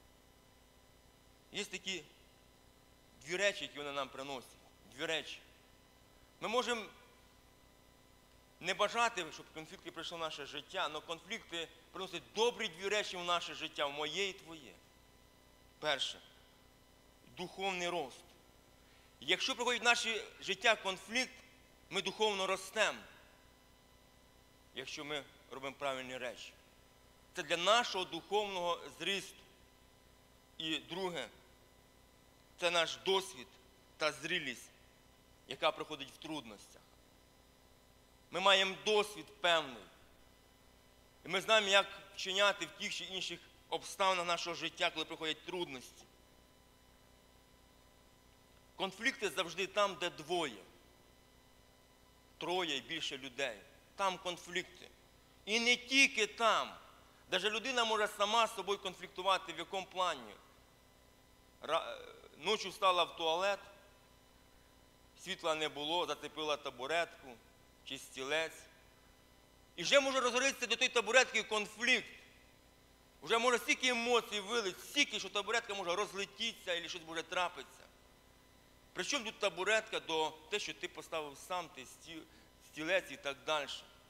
Є такі дві речі, які вони нам приносять. Дві речі. Ми можемо не бажати, щоб конфлікти прийшли в наше життя, але конфлікти приносять добрі дві речі в наше життя, в моє і твоє. Перше – духовний рост. Якщо приходить в наше життя конфлікт, ми духовно ростемо, якщо ми робимо правильні речі. Це для нашого духовного зросту. І друге – це наш досвід та зрілість, яка приходить в трудностях. Ми маємо досвід певний. І ми знаємо, як вчиняти в тих чи інших обставинах нашого життя, коли приходять трудності. Конфлікти завжди там, де двоє. Троє і більше людей. Там конфлікти. І не тільки там. Навіть людина може сама з собою конфліктувати, в якому плані. Ночі встала в туалет, світла не було, зацепила табуретку чи стілець. І вже може розгоритися до тої табуретки конфлікт. Вже може стільки емоцій вилити, стільки, що табуретка може розлетітися або щось може трапитися. Причому тут табуретка до те, що ти поставив сам, ти стілець і так далі.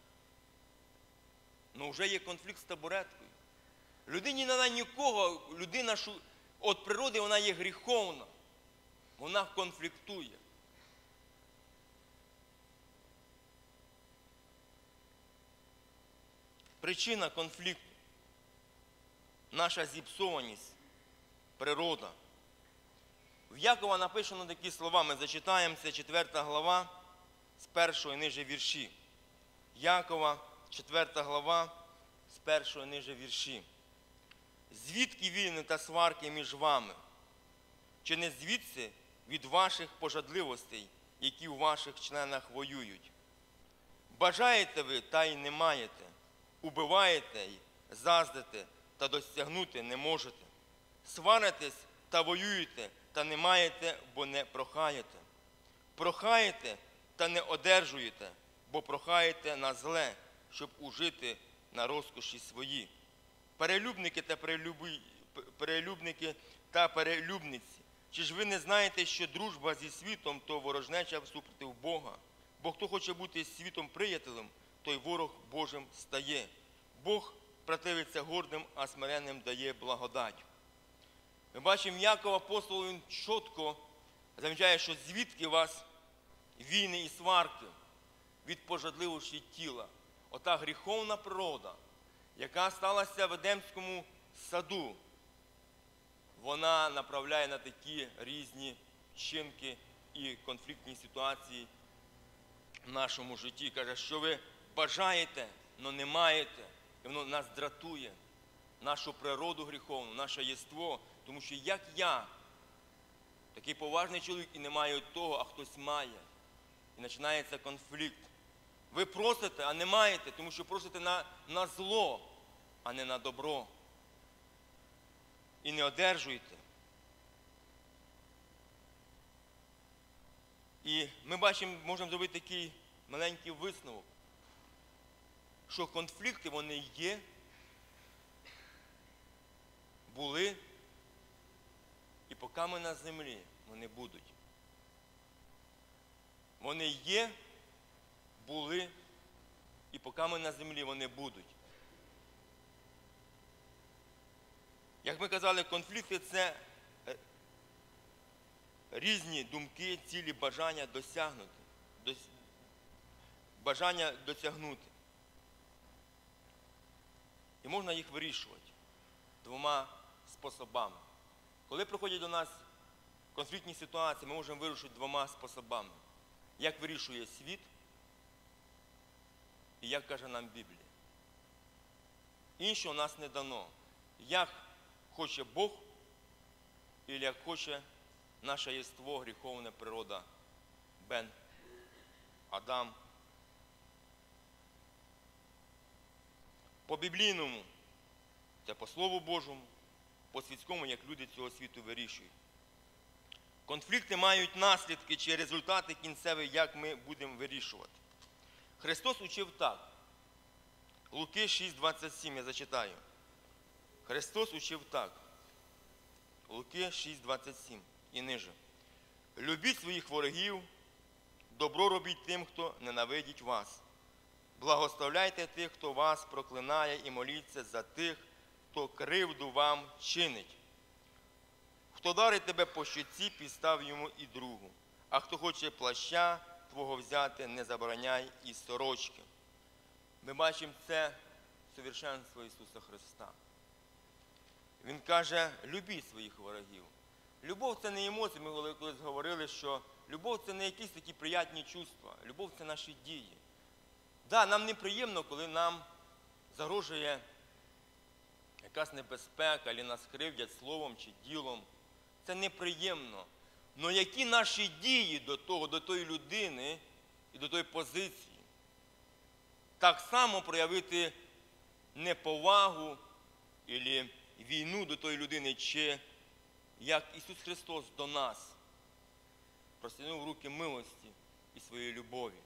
Ну вже є конфлікт з табуреткою. Людині не треба нікого, людина від природи вона є гріховна. Вона конфліктує. Причина конфлікту – наша зіпсованість, природа. В Якова написано такі слова, ми зачитаємо, це четверта глава, з першого і ниже вірші. Якова, четверта глава, з першого і ниже вірші. Звідки війни та сварки між вами? Чи не звідси від ваших пожадливостей, які у ваших членах воюють? Бажаєте ви, та й не маєте. Убиваєте й заздрите, та досягнути не можете. Сваритесь та воюєте, та не маєте, бо не прохаєте. Прохаєте, та не одержуєте, бо прохаєте на зле, щоб ужити на розкоші свої. Перелюбники та перелюби... перелюбники та перелюбниці. Чи ж ви не знаєте, що дружба зі світом – то ворожнеча супротив Бога? Бо хто хоче бути з світом приятелем, той ворог Божим стає. Бог противиться гордим, а смиренним дає благодать. Ми бачимо, Яков апостол, він чітко замічає, що звідки у вас війни і сварки від пожадливості тіла. Ота гріховна природа, яка сталася в Едемському саду, вона направляє на такі різні вчинки і конфліктні ситуації в нашому житті. Каже, що ви бажаєте, але не маєте. І воно нас дратує, нашу природу гріховну, наше єство. Тому що як я, такий поважний чоловік, і не маю того, а хтось має. І починається конфлікт. Ви просите, а не маєте, тому що просите на, на зло, а не на добро. І не одержуєте. І ми бачимо, можемо зробити такий маленький висновок, що конфлікти, вони є, були, і поки ми на землі, вони будуть. Вони є, були, і поки ми на землі, вони будуть. Як ми казали, конфлікти – це різні думки, цілі, бажання досягнути, дос... бажання досягнути. І можна їх вирішувати двома способами. Коли приходять до нас конфліктні ситуації, ми можемо вирішити двома способами. Як вирішує світ і як каже нам Біблія. Іншого нас не дано. Як хоче Бог, і як хоче наше єство, гріховна природа, Бен, Адам. По біблійному, це по Слову Божому, по світському, як люди цього світу вирішують. Конфлікти мають наслідки чи результати кінцеві, як ми будемо вирішувати. Христос учив так. Луки шість двадцять сім, я зачитаю. Христос учив так. Луки шість двадцять сім і ниже. Любіть своїх ворогів, добро робіть тим, хто ненавидить вас. Благословляйте тих, хто вас проклинає, і моліться за тих, хто кривду вам чинить. Хто дарить тебе по щоці, підстав йому і другу. А хто хоче плаща твого взяти, не забороняй і сорочки. Ми бачимо це совершенство Ісуса Христа. Він каже, любіть своїх ворогів. Любов – це не емоції, ми колись говорили, що любов – це не якісь такі приятні чувства. Любов – це наші дії. Так, да, нам неприємно, коли нам загрожує якась небезпека, або нас кривдять словом чи ділом. Це неприємно. Але які наші дії до того, до тої людини і до тої позиції? Так само проявити неповагу або війну до тої людини, чи як Ісус Христос до нас простягнув руки милості і своєї любові.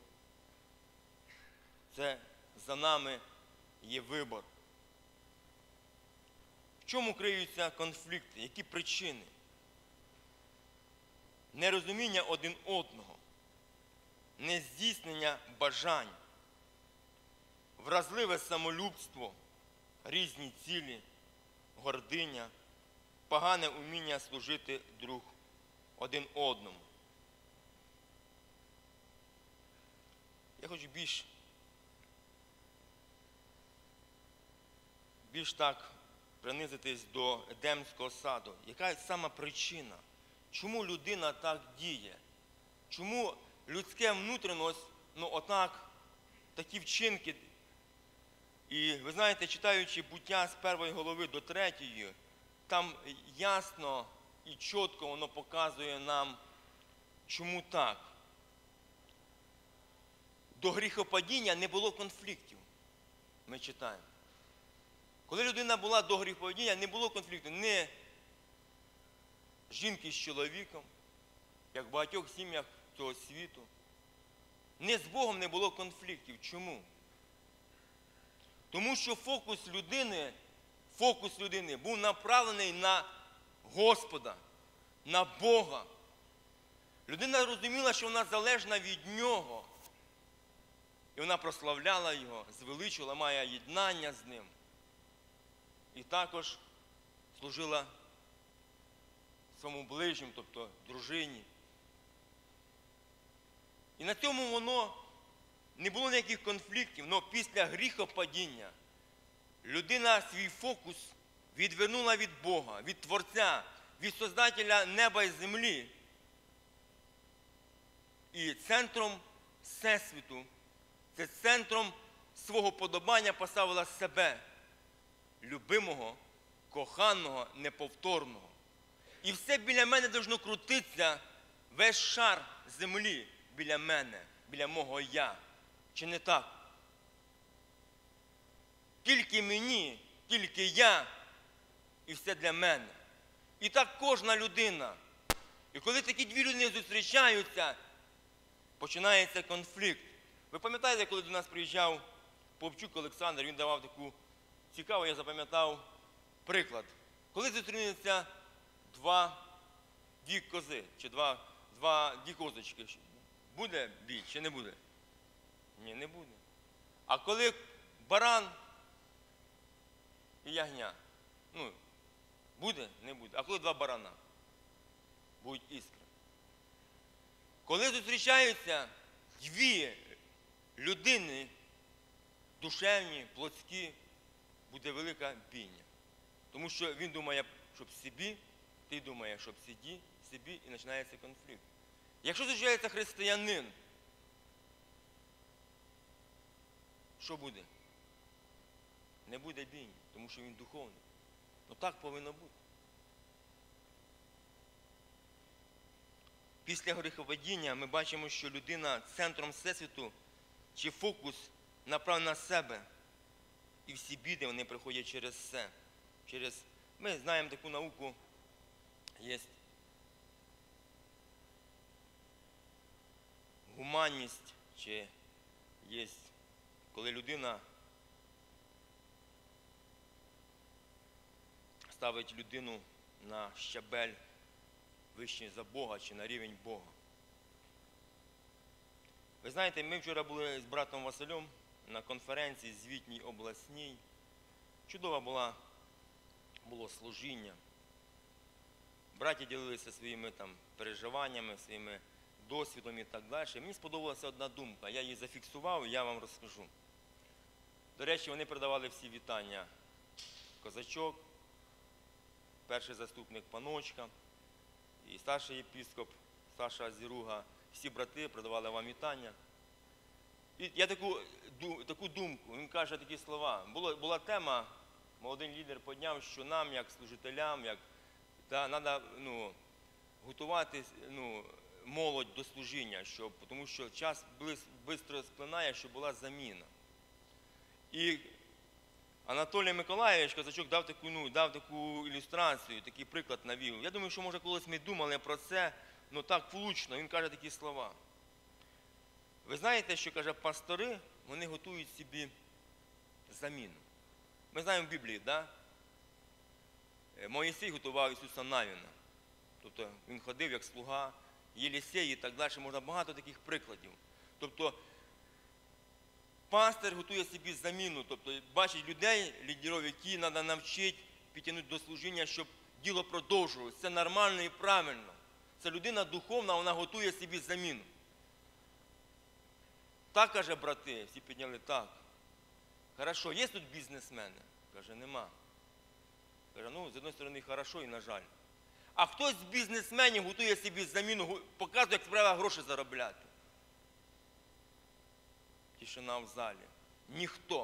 Це за нами є вибір. В чому криються конфлікти? Які причини? Нерозуміння один одного, нездійснення бажань, вразливе самолюбство, різні цілі, гординя, погане уміння служити друг один одному. Я хочу більш, більш так принизитись до Едемського саду. Яка сама причина? Чому людина так діє? Чому людське внутрішність, ну отак, такі вчинки? І ви знаєте, читаючи буття з першої голови до третьої, там ясно і чітко воно показує нам, чому так. До гріхопадіння не було конфліктів, ми читаємо. Коли людина була до гріхопадіння, не було конфлікту ні жінки з чоловіком, як в багатьох сім'ях цього світу. Ні з Богом не було конфліктів. Чому? Тому що фокус людини, фокус людини був направлений на Господа, на Бога. Людина розуміла, що вона залежна від Нього. І вона прославляла Його, звеличувала, має єднання з Ним. і також служила своєму ближньому, тобто дружині. І на цьому воно не було ніяких конфліктів, але після гріхопадіння людина свій фокус відвернула від Бога, від Творця, від Создателя неба і землі. І центром Всесвіту, це центром свого подобання поставила себе, любимого, коханого, неповторного. І все біля мене должно крутитися, весь шар землі біля мене, біля мого я. Чи не так? Тільки мені, тільки я, і все для мене. І так кожна людина. І коли такі дві людини зустрічаються, починається конфлікт. Ви пам'ятаєте, коли до нас приїжджав Попчук Олександр, він давав таку цікаву, я запам'ятав, приклад. Коли зустрінуться два, дві кози, чи два, два, дві козочки, буде бій, чи не буде? Ні, не буде. А коли баран і ягня, ну, буде? Не буде. А коли два барана? Будуть іскри. Коли зустрічаються дві людини, душевні, плотські, буде велика бійня. Тому що він думає, щоб собі, ти думаєш, щоб сиді, собі, і починається конфлікт. Якщо зустрічається християнин, що буде? Не буде бійні, тому що він духовний. Ну так повинно бути. Після гріхопадіння ми бачимо, що людина центром Всесвіту чи фокус направив на себе. І всі біди, вони приходять через це. Через... Ми знаємо таку науку, є гуманність, чи є, коли людина ставить людину на щабель вищий за Бога чи на рівень Бога. Ви знаєте, ми вчора були з братом Василем на конференції звітній обласній. Чудове була, було служіння. Браті ділилися своїми там переживаннями, своїми досвідом і так далі. Мені сподобалася одна думка, я її зафіксував і я вам розкажу. До речі, вони передавали всі вітання. Козачок, перший заступник паночка, і старший єпископ Саша Зіруга, всі брати передавали вам вітання. І я таку, таку думку, він каже такі слова. Було, була тема, молодий лідер підняв, що нам, як служителям, як, та, треба ну, готувати ну, молодь до служіння, щоб, тому що час швидко сплинає, щоб була заміна. І Анатолій Миколаївич Козачок дав таку, ну, дав таку ілюстрацію, такий приклад навів. Я думаю, що, може, колись ми думали про це, але так влучно, він каже такі слова. Ви знаєте, що, каже, пастори, вони готують собі заміну. Ми знаємо в Біблії, да? Моїсей готував Ісуса Навіна. Тобто він ходив як слуга, Єлісей і так далі, можна багато таких прикладів. Тобто пастир готує собі заміну, тобто бачить людей, лідерів, які треба навчити, підтягнути до служіння, щоб діло продовжувалося. Це нормально і правильно. Це людина духовна, вона готує собі заміну. Так, каже, брати, всі підняли так. Хорошо, є тут бізнесмени? Каже, нема. Каже, ну, з однієї сторони, хорошо і на жаль. А хтось з бізнесменів готує собі заміну, показує, як справа гроші заробляти. Тишина в залі. Ніхто.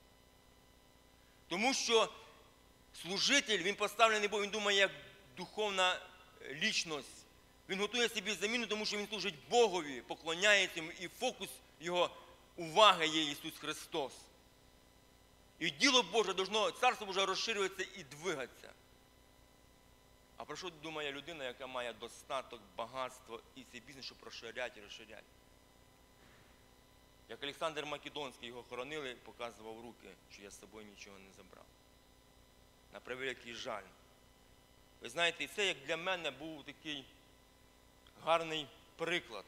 Тому що служитель, він поставлений Богом, він думає, як духовна лічність. Він готує собі заміну, тому що він служить Богові, поклоняється йому, і фокус його уваги є Ісус Христос. І діло Боже, должно, Царство Боже розширюється і двигатися. А про що думає людина, яка має достаток, багатство і цей бізнес, щоб розширяти і розширяти? Як Олександр Македонський, його хоронили, показував руки, що я з собою нічого не забрав. На превеликий жаль. Ви знаєте, і це як для мене був такий гарний приклад.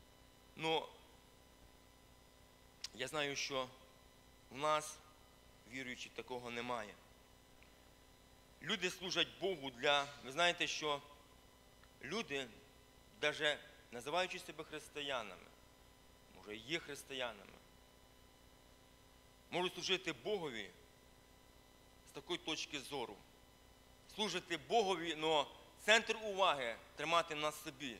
Ну, я знаю, що в нас віруючих такого немає. Люди служать Богу для, ви знаєте, що люди, навіть називаючи себе християнами, може є християнами, можуть служити Богові з такої точки зору. Служити Богові, але центр уваги тримати на собі.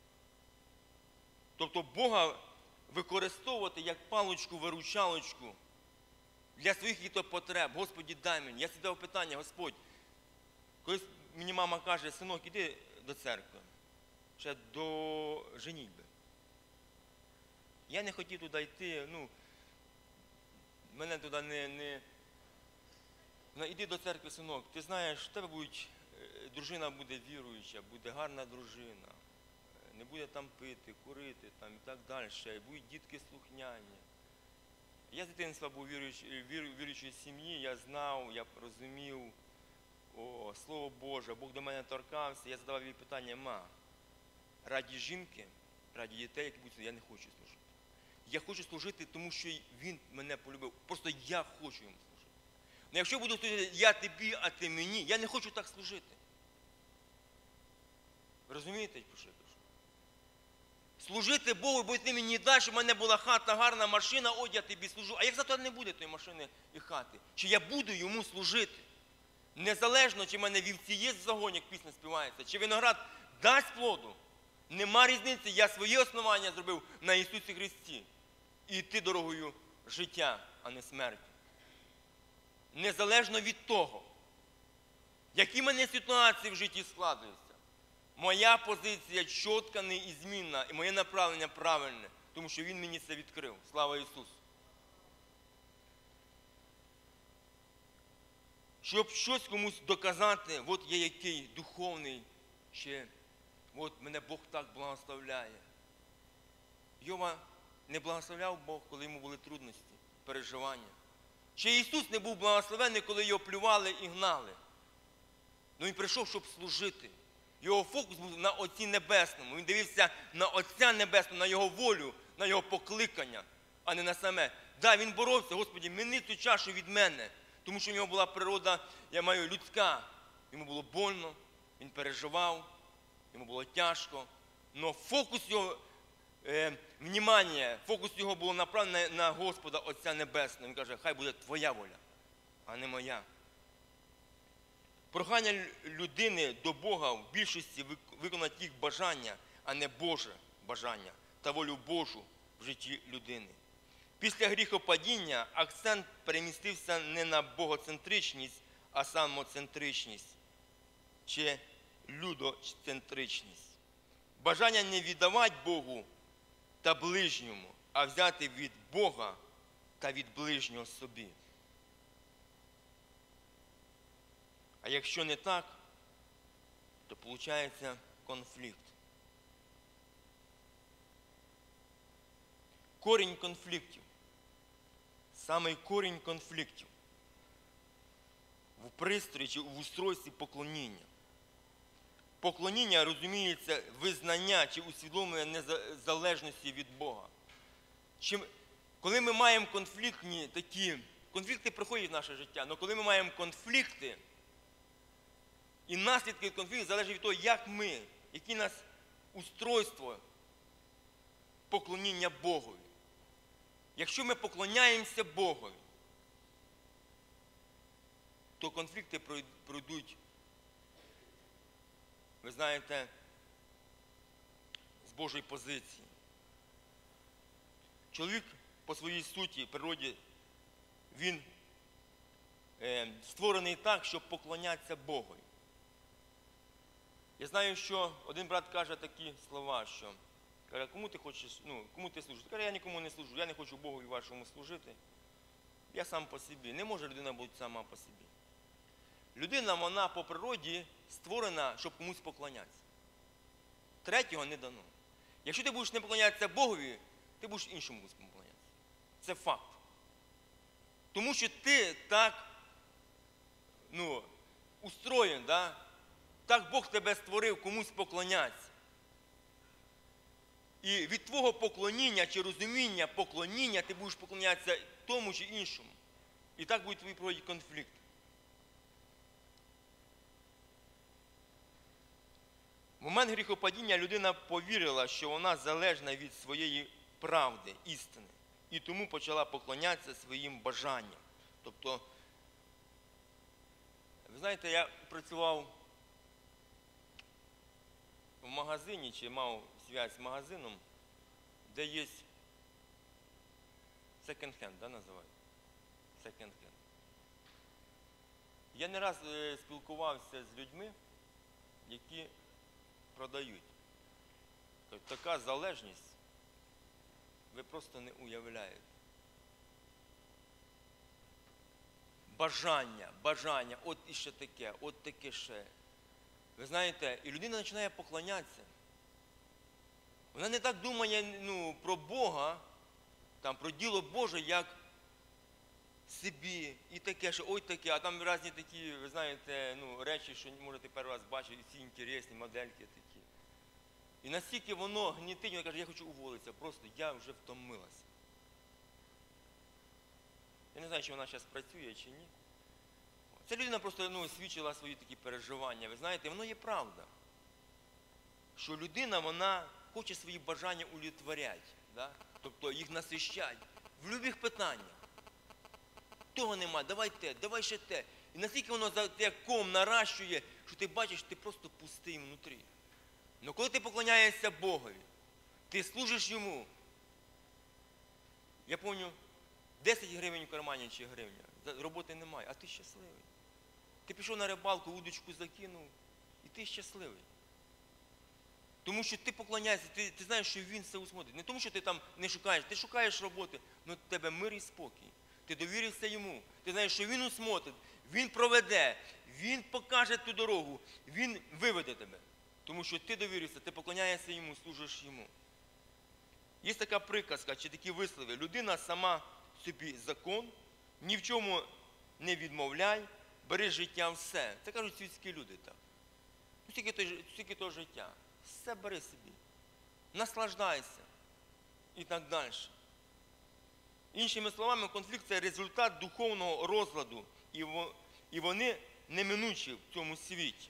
Тобто Бога використовувати як паличку-виручалочку для своїх якихось потреб. Господі, дай мені. Я задав питання, Господь, колись мені мама каже, синок, іди до церкви, ще до женітьби. Я не хотів туди йти, ну, мене туди не... не... Ну, іди до церкви, синок, ти знаєш, в тебе будуть, дружина буде віруюча, буде гарна дружина, не буде там пити, курити там, і так далі, і будуть дітки слухняні. Я з дитинства був віруючої віруючої сім'ї, я знав, я розумів, о, Слово Боже, Бог до мене торкався, я задавав їй питання, ма, раді жінки, раді дітей, які будуть, я не хочу служити. Я хочу служити, тому що він мене полюбив, просто я хочу йому служити. Ну, якщо буду служити я тобі, а ти мені, я не хочу так служити. Ви розумієте, про що я кажу? Служити Богу, бо ти мені дай, щоб в мене була хата, гарна машина, от я тобі служу. А як завтра не буде тої машини і хати? Чи я буду йому служити? Незалежно, чи в мене вівці є в загоні, як пісня співається, чи виноград дасть плоду. Нема різниці, я своє основання зробив на Ісусі Христі. І йти дорогою життя, а не смерті. Незалежно від того, які в мене ситуації в житті складаються, моя позиція чітка, неізмінна, і моє направлення правильне, тому що Він мені це відкрив. Слава Ісусу! Щоб щось комусь доказати, от я який духовний, чи от мене Бог так благословляє. Йова не благословляв Бог, коли йому були трудності, переживання. Чи Ісус не був благословений, коли його плювали і гнали? Ну Він прийшов, щоб служити. Його фокус був на Отці Небесному. Він дивився на Отця Небесного, на Його волю, на Його покликання, а не на саме. Да, він боровся, Господи, мені цю чашу від мене. Тому що в нього була природа, я маю, людська. Йому було больно, він переживав, йому було тяжко. Но фокус його е, внімання, фокус його було направлений на Господа Отця Небесного. Він каже, хай буде твоя воля, а не моя. Прохання людини до Бога в більшості виконати їх бажання, а не Боже бажання та волю Божу в житті людини. Після гріхопадіння акцент перемістився не на богоцентричність, а самоцентричність чи людоцентричність. Бажання не віддавати Богу та ближньому, а взяти від Бога та від ближнього собі. А якщо не так, то виходить конфлікт. Корінь конфліктів. Самий корінь конфліктів в пристрої чи в устройстві поклоніння. Поклоніння розуміється визнання чи усвідомлення незалежності від Бога. Чим, коли ми маємо конфліктні такі, конфлікти приходять в наше життя, але коли ми маємо конфлікти, і наслідки конфлікту залежать від того, як ми, яке у нас устройство поклоніння Богові. Якщо ми поклоняємося Богові, то конфлікти пройдуть, ви знаєте, з Божої позиції. Чоловік по своїй суті, природі, він е, створений так, щоб поклонятися Богові. Я знаю, що один брат каже такі слова, що каже, кому ти хочеш, ну, кому ти служиш? Каже, я нікому не служу, я не хочу Богові вашому служити. Я сам по собі. Не може людина бути сама по собі. Людина, вона по природі створена, щоб комусь поклонятися. Третього не дано. Якщо ти будеш не поклонятися Богові, ти будеш іншому поклонятися. Це факт. Тому що ти так, ну, устроєн, да? Так Бог тебе створив, комусь поклонятися. І від твого поклоніння чи розуміння поклоніння ти будеш поклонятися тому чи іншому. І так будуть твої проходити конфлікти. В момент гріхопадіння людина повірила, що вона залежна від своєї правди, істини. І тому почала поклонятися своїм бажанням. Тобто, ви знаєте, я працював в магазині, чи мав зв'язок з магазином, де є секонд-хенд, да, називають? Секонд-хенд. Я не раз е, спілкувався з людьми, які продають. Тобто, така залежність, ви просто не уявляєте. Бажання, бажання, от іще таке, от таке ще. Ви знаєте, і людина починає поклонятися. Вона не так думає, ну, про Бога, там, про діло Боже, як собі, і таке, що ой таке, а там різні такі, ви знаєте, ну, речі, що можете перший раз бачити, і всі інтересні, модельки такі. І настільки воно гнітить, вона каже, я хочу уволитися, просто я вже втомилася. Я не знаю, чи вона зараз працює, чи ні. Ця людина просто, ну, свідчила свої такі переживання. Ви знаєте, воно є правда. Що людина, вона хоче свої бажання удовлетворяти, да? Тобто їх насищать в будь-яких питаннях. Того нема, давай те, давай ще те. І наскільки воно за те ком наращує, що ти бачиш, ти просто пустий внутрі. Але коли ти поклоняєшся Богові, ти служиш Йому. Я пам'ятаю, десять гривень в кармані чи гривня, роботи немає, а ти щасливий. Ти пішов на рибалку, удочку закинув, і ти щасливий. Тому що ти поклоняєшся, ти, ти знаєш, що Він все усмотрить. Не тому, що ти там не шукаєш, ти шукаєш роботи, але в тебе мир і спокій. Ти довірився Йому, ти знаєш, що Він усмотрить, Він проведе, Він покаже ту дорогу, Він виведе тебе. Тому що ти довірився, ти поклоняєшся Йому, служиш Йому. Є така приказка, чи такі вислови. Людина сама собі закон, ні в чому не відмовляй, бери життя все. Це кажуть світські люди так. Ну, стільки то, стільки то життя. Все бери собі. Наслаждайся. І так далі. Іншими словами, конфлікт – це результат духовного розладу. І вони неминучі в цьому світі.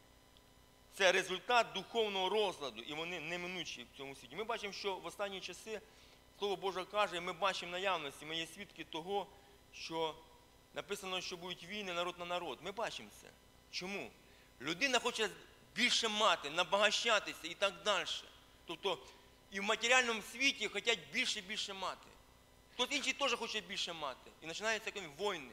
Це результат духовного розладу, і вони неминучі в цьому світі. Ми бачимо, що в останні часи Слово Боже каже, ми бачимо наявності, ми є свідки того, що написано, що будуть війни народ на народ. Ми бачимо це. Чому? Людина хоче більше мати, набагащатися і так далі. Тобто і в матеріальному світі хочуть більше і більше мати. Хтось інший теж хоче більше мати. І починаються такі війни.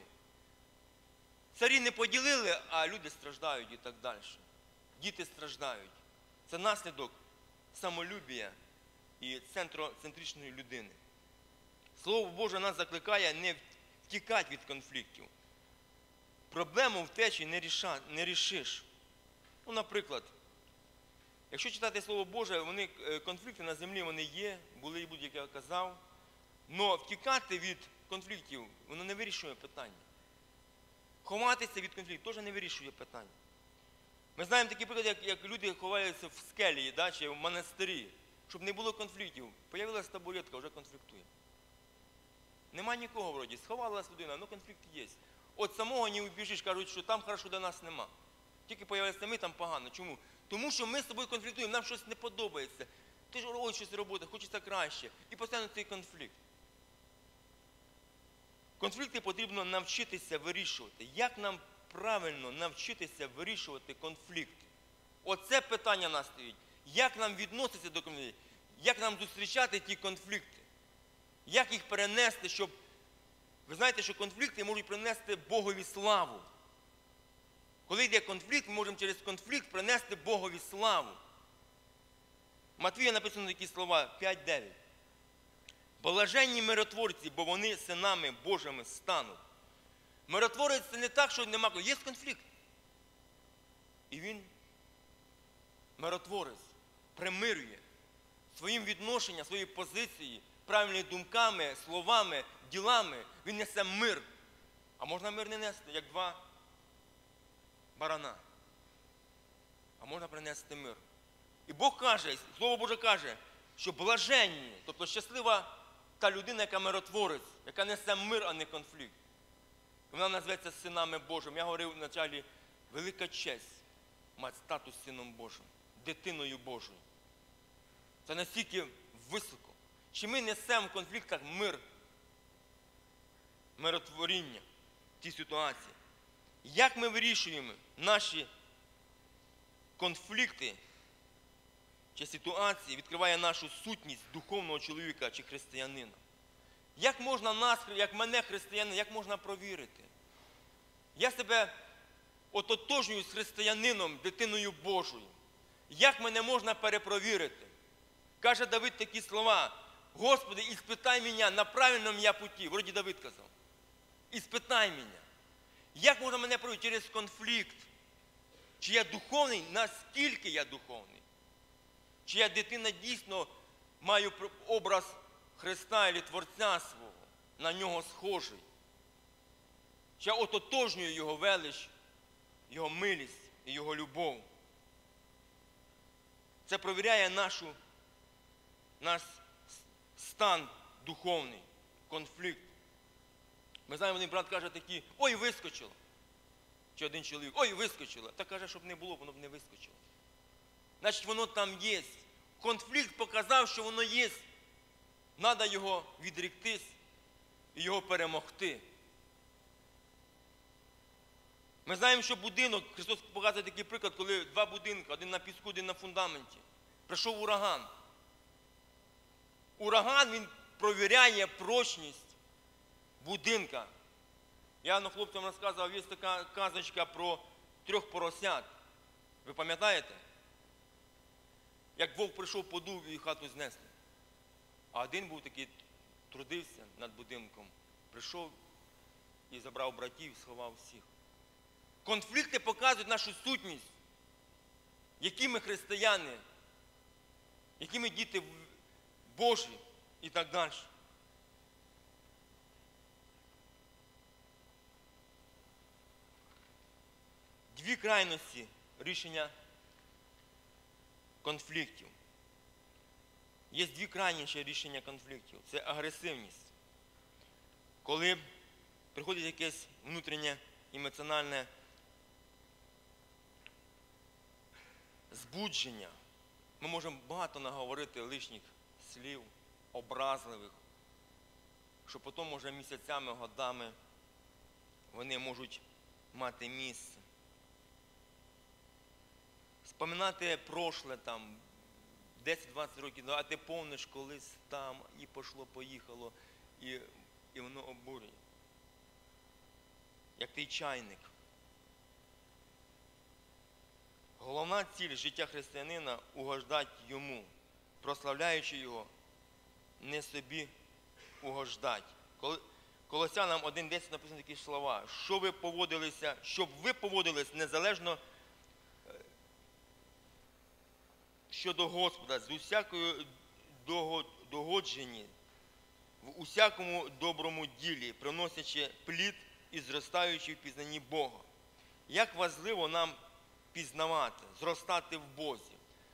Царі не поділили, а люди страждають і так далі. Діти страждають. Це наслідок самолюбія і центричної людини. Слово Боже нас закликає не втікати від конфліктів. Проблему втечі не, ріша, не рішиш. Ну, наприклад, якщо читати Слово Боже, вони, конфлікти на землі вони є, були і будуть, як я казав. Но втікати від конфліктів, воно не вирішує питання. Ховатися від конфліктів теж не вирішує питання. Ми знаємо такі приклади, як, як люди ховаються в скелі, да, чи в монастирі, щоб не було конфліктів. Появилася табуретка, вже конфліктує. Нема нікого вроді, сховалася людина, але конфлікт є. От самого не убіжиш, кажуть, що там хорошо, до нас нема. Тільки появилися ми, там погано. Чому? Тому що ми з тобою конфліктуємо, нам щось не подобається. Ти ж ой, щось робити, хочеться краще. І постійно цей конфлікт. Конфлікти потрібно навчитися вирішувати. Як нам правильно навчитися вирішувати конфлікти? Оце питання нас стоїть. Як нам відноситися до конфліктів? Як нам зустрічати ті конфлікти? Як їх перенести, щоб... Ви знаєте, що конфлікти можуть принести Богові славу. Коли йде конфлікт, ми можемо через конфлікт принести Богові славу. В Матвія написано такі слова, п'ять дев'ять. Блаженні миротворці, бо вони синами Божими стануть. Миротворець – це не так, що нема, є конфлікт. І він, миротворець, примирює своїм відношенням, своєю позицією, правильними думками, словами, ділами. Він несе мир. А можна мир не нести, як два барана. А можна принести мир. І Бог каже, Слово Боже каже, що блаженні, тобто щаслива та людина, яка миротворець, яка несе мир, а не конфлікт. Вона називається синами Божими. Я говорив вначалі, велика честь мати статус сином Божим, дитиною Божою. Це настільки високо. Чи ми несемо в конфліктах мир, миротворіння в тій ситуації? Як ми вирішуємо наші конфлікти чи ситуації, відкриває нашу сутність духовного чоловіка чи християнина? Як можна нас, як мене, християнина, як можна провірити? Я себе ототожнюю з християнином, дитиною Божою. Як мене можна перепровірити? Каже Давид такі слова: Господи, іспитай мене, на правильному я путі. Вроді Давид казав. Іспитай мене. Як можна мене провірити? Через конфлікт. Чи я духовний, наскільки я духовний? Чи я дитина дійсно маю образ Христа або Творця свого, на нього схожий? Чи я ототожнюю його велич, його милість і його любов? Це провіряє нашу, наш стан духовний, конфлікт. Ми знаємо, один брат каже такий: ой, вискочило. Чи один чоловік: ой, вискочило. Та каже, щоб не було, воно б не вискочило. Значить, воно там є. Конфлікт показав, що воно є. Треба його відріктись і його перемогти. Ми знаємо, що будинок, Христос показує такий приклад, коли два будинки, один на піску, один на фундаменті. Прийшов ураган. Ураган, він провіряє прочність будинка. Я ну, хлопцям розказував, є така казочка про трьох поросят. Ви пам'ятаєте? Як вовк прийшов, подув і хату знесли. А один був такий, трудився над будинком, прийшов і забрав братів, сховав всіх. Конфлікти показують нашу сутність, які ми християни, які ми діти Божі і так далі. Дві крайності рішення конфліктів. Є дві крайніші рішення конфліктів. Це агресивність. Коли приходить якесь внутрішнє емоціональне збудження, ми можемо багато наговорити лишніх слів, образливих, що потім, може, місяцями, годами вони можуть мати місце. Споминати прошле там, десять-двадцять років, а ти помниш колись там, і пішло-поїхало, і, і воно обурює. Як той чайник. Головна ціль життя християнина – угождати йому, прославляючи його, не собі угождати. Колосянам один десять написано такі слова: що ви поводилися, щоб ви поводились незалежно щодо Господа, з усякою догоджені, в усякому доброму ділі, приносячи плід і зростаючи в пізнанні Бога. Як важливо нам пізнавати, зростати в Бозі.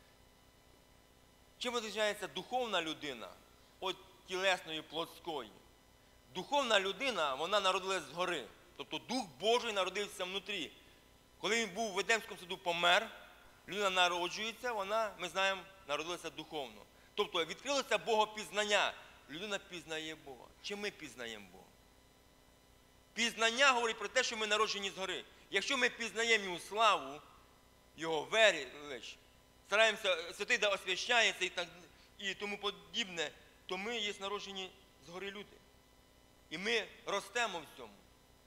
Чим відрізняється духовна людина від тілесної, плотської? Духовна людина, вона народилась згори. Тобто Дух Божий народився внутрі. Коли він був в Едемському саду, помер, людина народжується, вона, ми знаємо, народилася духовно. Тобто відкрилося Богопізнання. Людина пізнає Бога. Чи ми пізнаємо Бога? Пізнання говорить про те, що ми народжені згори. Якщо ми пізнаємо Його славу, Його велич, стараємося, святий да освящається і, так, і тому подібне, то ми є народжені згори люди. І ми ростемо в цьому.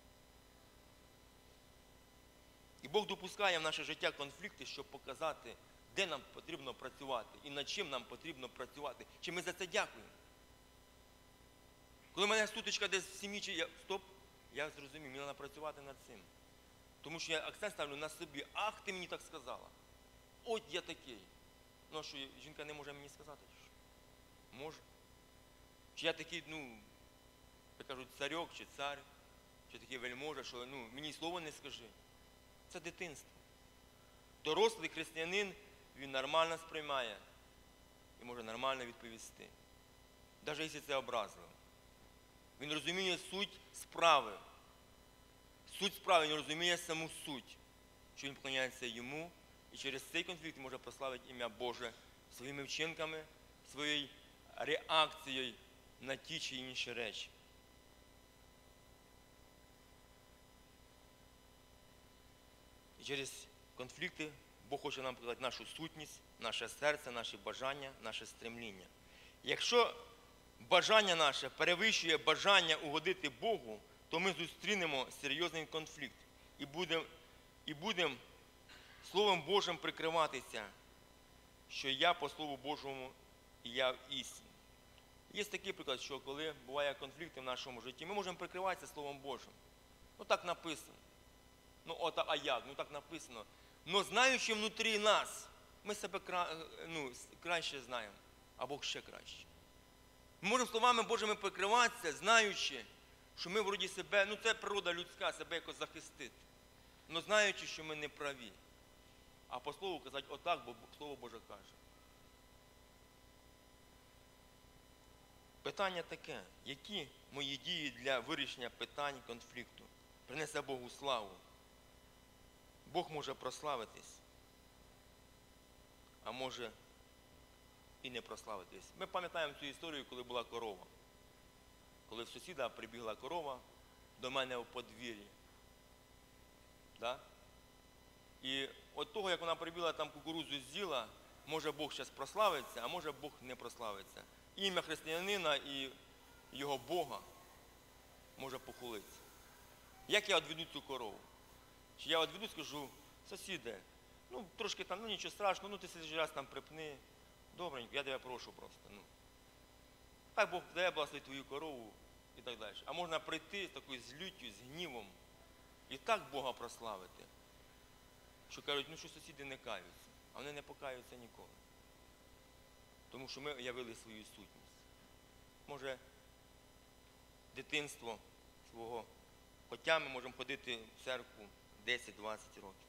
І Бог допускає в наше життя конфлікти, щоб показати, де нам потрібно працювати і над чим нам потрібно працювати. Чи ми за це дякуємо? Коли в мене сутичка десь в сім'ї, чи я, стоп, я зрозумів, мені треба працювати над цим. Тому що я акцент ставлю на собі. Ах, ти мені так сказала. От я такий. Ну, а що, жінка не може мені сказати? Що? Може. Чи я такий, ну, як кажуть, царьок чи цар, чи такий вельможа, що ну, мені слово не скажи. Це дитинство. Дорослий християнин, він нормально сприймає і може нормально відповісти. Навіть якщо це образливо. Він розуміє суть справи. суть справи, він розуміє саму суть, що він поклоняється йому, і через цей конфлікт може прославити ім'я Боже своїми вчинками, своєю реакцією на ті чи інші речі. І через конфлікти Бог хоче нам показати нашу сутність, наше серце, наші бажання, наше стремління. Якщо бажання наше перевищує бажання угодити Богу, то ми зустрінемо серйозний конфлікт і будемо і будем Словом Божим прикриватися, що я по Слову Божому і я в істині. Є такий приклад, що коли буває конфлікти в нашому житті, ми можемо прикриватися Словом Божим. Ну так написано. Ну от, а як? Ну так написано. Но знаючи внутрі нас, ми себе кра... ну, краще знаємо, а Бог ще краще. Ми можемо словами Божими прикриватися, знаючи, що ми вроді себе, ну це природа людська, себе якось захистити. Но знаючи, що ми не праві. А по слову казати отак, бо Слово Боже каже. Питання таке, які мої дії для вирішення питань конфлікту? Принесе Богу славу. Бог може прославитись, а може і не прославитись. Ми пам'ятаємо цю історію, коли була корова. Коли в сусіда прибігла корова до мене в подвір'ї. Да? І от того, як вона прибігла, там кукурудзу з'їла, може Бог зараз прославиться, а може Бог не прославиться. Ім'я християнина і його Бога може похулитися. Як я відведу цю корову? Чи я відведу, скажу, сусіде, ну трошки там, ну нічого страшного, ну ти сидиш раз там припни, добренько, я тебе прошу просто. Ну. Так Бог дає благословити твою корову і так далі. А можна прийти з такою злюттю, з гнівом і так Бога прославити, що кажуть, ну що сусіди не каються, а вони не покаються ніколи. Тому що ми явили свою сутність. Може, дитинство свого, хоча ми можемо ходити в церкву десять-двадцять років.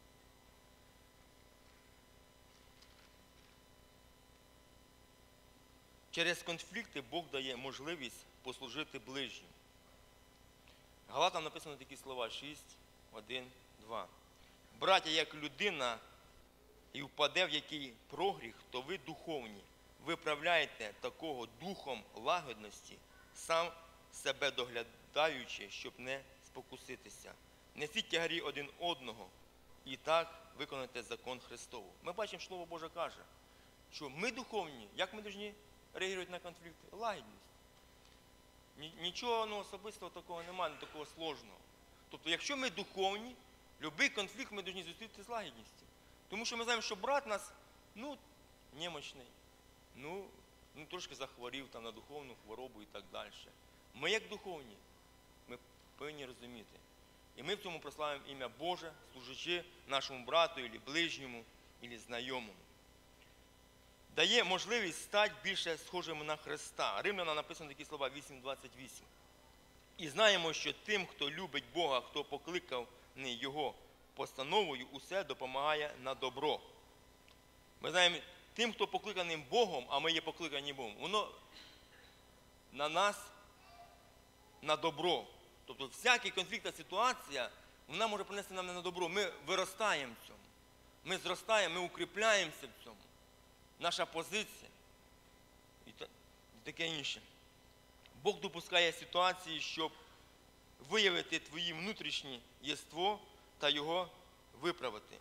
Через конфлікти Бог дає можливість послужити ближнім. Галатам написано такі слова шість, один, два. Браття, як людина і впаде в який прогріх, то ви духовні. Виправляйте такого духом лагідності, сам себе доглядаючи, щоб не спокуситися. Несіть тягарі один одного і так виконайте закон Христовий. Ми бачимо, що Слово Боже каже, що ми духовні, як ми повинні реагувати на конфлікти? Лагідність. Нічого ну, особистого такого немає, такого сложного. Тобто, якщо ми духовні, будь-який конфлікт ми повинні зустріти з лагідністю. Тому що ми знаємо, що брат нас, ну, немощний, ну, ну трошки захворів там, на духовну хворобу і так далі. Ми як духовні, ми повинні розуміти. І ми в цьому прославимо ім'я Боже, служачи нашому брату, або ближньому, або знайомому. Дає можливість стати більше схожими на Христа. Римлянам написано такі слова вісім двадцять вісім. І знаємо, що тим, хто любить Бога, хто покликав Його постановою, усе допомагає на добро. Ми знаємо, тим, хто покликаний Богом, а ми є покликані Богом, воно на нас на добро. Тобто всяка конфліктна ситуація, вона може принести нам не на добро. Ми виростаємо в цьому. Ми зростаємо, ми укріпляємося в цьому. Наша позиція і таке інше. Бог допускає ситуації, щоб виявити твої внутрішнє єство та його виправити.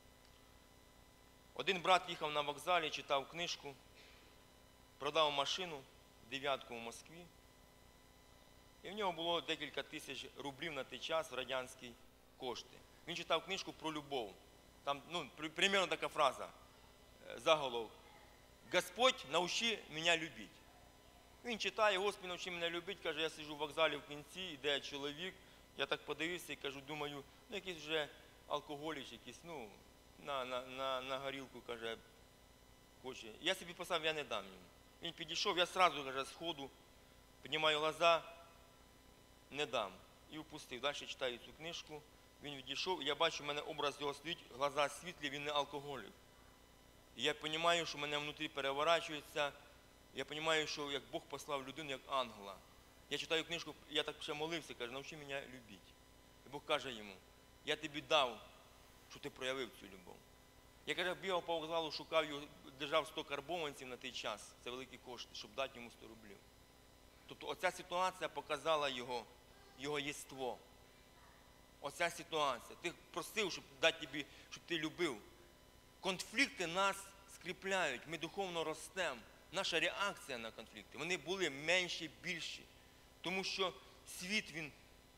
Один брат їхав на вокзалі, читав книжку, продав машину, дев'ятку в Москві, і в нього було декілька тисяч рублів на той час в радянські кошти. Він читав книжку про любов. Там, ну, примерно така фраза, заголовок. «Господь, научи мене любити». Він читає, Господь, научи мене любити, каже, я сиджу в вокзалі в кінці, йде чоловік, я так подивився і кажу, думаю, ну якийсь вже алкоголіч, якийсь, ну, на, на, на, на горілку, каже, хоче. Я собі поставив, я не дам йому. Він підійшов, я одразу, каже, з ходу, піднімаю глаза, не дам. І впустив. Далі читаю цю книжку, він відійшов, і я бачу, в мене образ його стоїть, глаза світлі, він не алкоголік. І я розумію, що в мене внутрі переворачується, я розумію, що як Бог послав людину, як ангела. Я читаю книжку, я так ще молився, каже, навчи мене любити. Бог каже йому, я тобі дав, що ти проявив цю любов. Я, каже, бігав по вокзалу, шукав його, держав сто карбованців на той час, це великі кошти, щоб дати йому сто рублів. Тобто оця ситуація показала його, його єство. Оця ситуація. Ти просив, щоб дати тобі, щоб ти любив. Конфлікти нас скріпляють, ми духовно ростемо. Наша реакція на конфлікти, вони були менші, більші. Тому що світ, він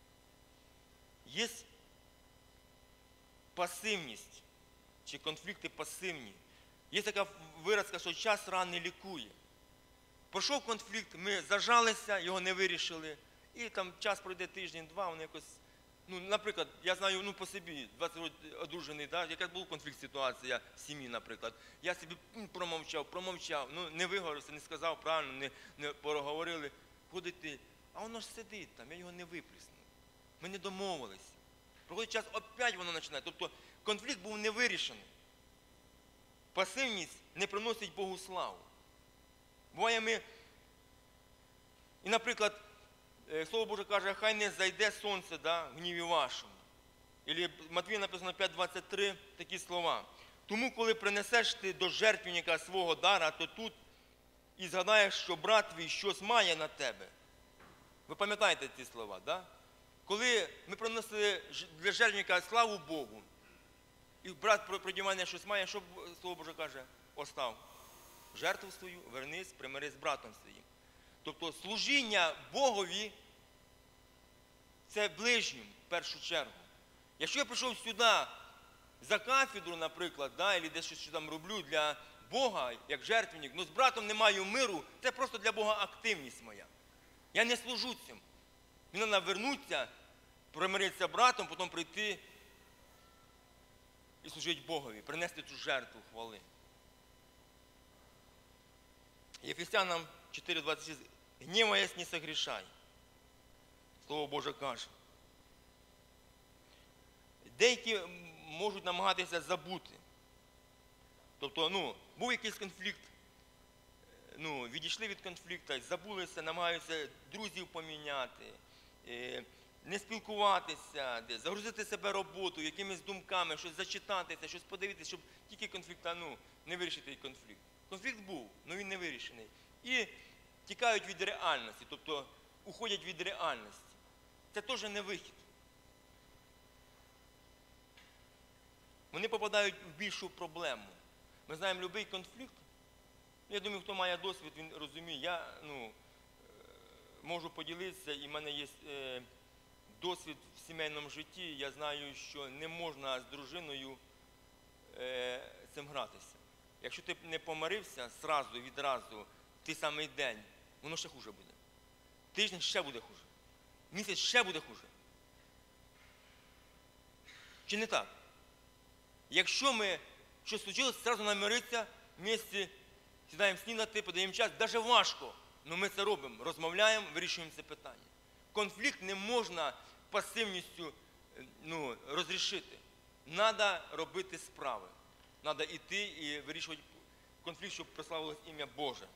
є пасивність, чи конфлікти пасивні. Є така виразка, що час ран не лікує. Пішов конфлікт, ми зажалися, його не вирішили, і там час пройде тиждень-два, воно якось, ну, наприклад, я знаю, ну, по собі, двадцять років одружений, да, яка був конфлікт, ситуація в сім'ї, наприклад. Я собі промовчав, промовчав, ну, не виговорився, не сказав правильно, не, не поговорили. Ходить ти, а воно ж сидить там, я його не виплеснув. Ми не домовилися. Проходить час, опять воно починає. Тобто конфлікт був не вирішений. Пасивність не приносить Богу славу. Буває ми, і, наприклад, Слово Боже каже, хай не зайде сонце, да, в гніві вашому. Ілі Матвія написано п'ять двадцять три такі слова. Тому, коли принесеш ти до жертвенника свого дара, то тут і згадаєш, що брат твій щось має на тебе. Ви пам'ятаєте ці слова, да? Коли ми приносили для жертвенника славу Богу, і брат проти мене щось має, що Слово Боже каже? Остав жертву свою, вернись, примирись з братом своїм. Тобто служіння Богові – це ближнім, в першу чергу. Якщо я прийшов сюди за кафедру, наприклад, да, або десь щось там роблю для Бога, як жертвенник, але з братом не маю миру, це просто для Бога активність моя. Я не служу цим. Мені треба вернутися, примиритися з братом, потім прийти і служити Богові, принести цю жертву хвали. Ефесянам чотири двадцять шість. Гніваясь, не согрішай. Слово Боже каже. Деякі можуть намагатися забути. Тобто, ну, був якийсь конфлікт, ну, відійшли від конфлікту, забулися, намагаються друзів поміняти, не спілкуватися, загрузити себе роботу, якимись думками, щось зачитатися, щось подивитися, щоб тільки конфлікта, ну, не вирішити конфлікт. Конфлікт був, але він не вирішений. І тікають від реальності, тобто уходять від реальності. Це теж не вихід. Вони попадають в більшу проблему. Ми знаємо, будь-який конфлікт, я думаю, хто має досвід, він розуміє. Я, ну, можу поділитися, і в мене є е, досвід в сімейному житті. Я знаю, що не можна з дружиною е, цим гратися. Якщо ти не помирився зразу, відразу, в той самий день, воно ще хуже буде. Тиждень ще буде хуже. Місяць ще буде хуже. Чи не так? Якщо ми щось случилось, зразу намиритися, вместе сідаємо снідати, подаємо час, навіть важко, але ми це робимо, розмовляємо, вирішуємо це питання. Конфлікт не можна пасивністю, ну, розрішити. Треба робити справи. Треба йти і вирішувати конфлікт, щоб прославилось ім'я Боже.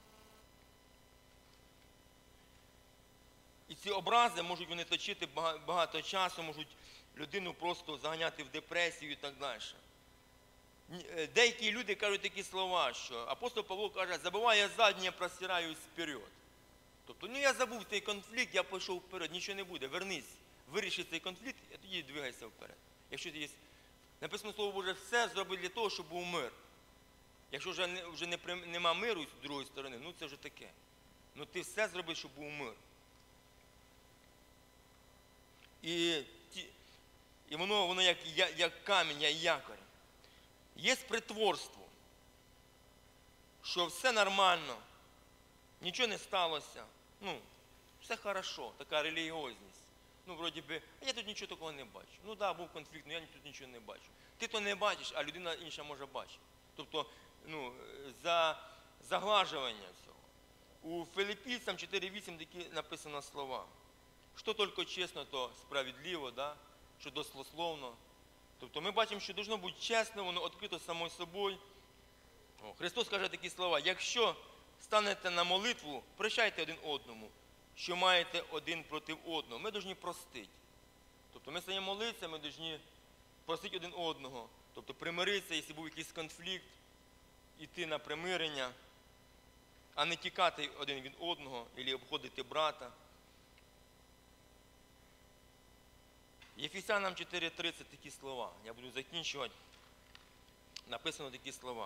І ці образи можуть вони точити багато часу, можуть людину просто заганяти в депресію і так далі. Деякі люди кажуть такі слова, що апостол Павло каже, забуваю я заднє, простираюсь вперед. Тобто, ну я забув цей конфлікт, я пішов вперед, нічого не буде, вернись, виріши цей конфлікт, і тоді двигайся вперед. Якщо ти є, написано Слово Боже, все зробить для того, щоб був мир. Якщо вже, не, вже не, нема миру з другої сторони, ну це вже таке. Ну ти все зробиш, щоб був мир. І, і воно, воно як, як камінь, як якорь. Є притворство, що все нормально, нічого не сталося, ну, все хорошо, така релігіозність. Ну, вроді би, а я тут нічого такого не бачу. Ну, так, да, був конфлікт, але я тут нічого не бачу. Ти то не бачиш, а людина інша може бачити. Тобто, ну, за заглажування цього. У Филиппійцям чотири вісім такі написано слова. Що тільки чесно, то справедливо, да? Що дослословно. Тобто ми бачимо, що должно бути чесно, воно відкрито само собою. О, Христос каже такі слова, якщо станете на молитву, прощайте один одному, що маєте один проти одного. Ми повинні простити. Тобто ми стаємо молитися, ми повинні просити один одного. Тобто примиритися, якщо був якийсь конфлікт, йти на примирення, а не тікати один від одного, або обходити брата. Єфесянам чотири тридцять такі слова. Я буду закінчувати. Написано такі слова.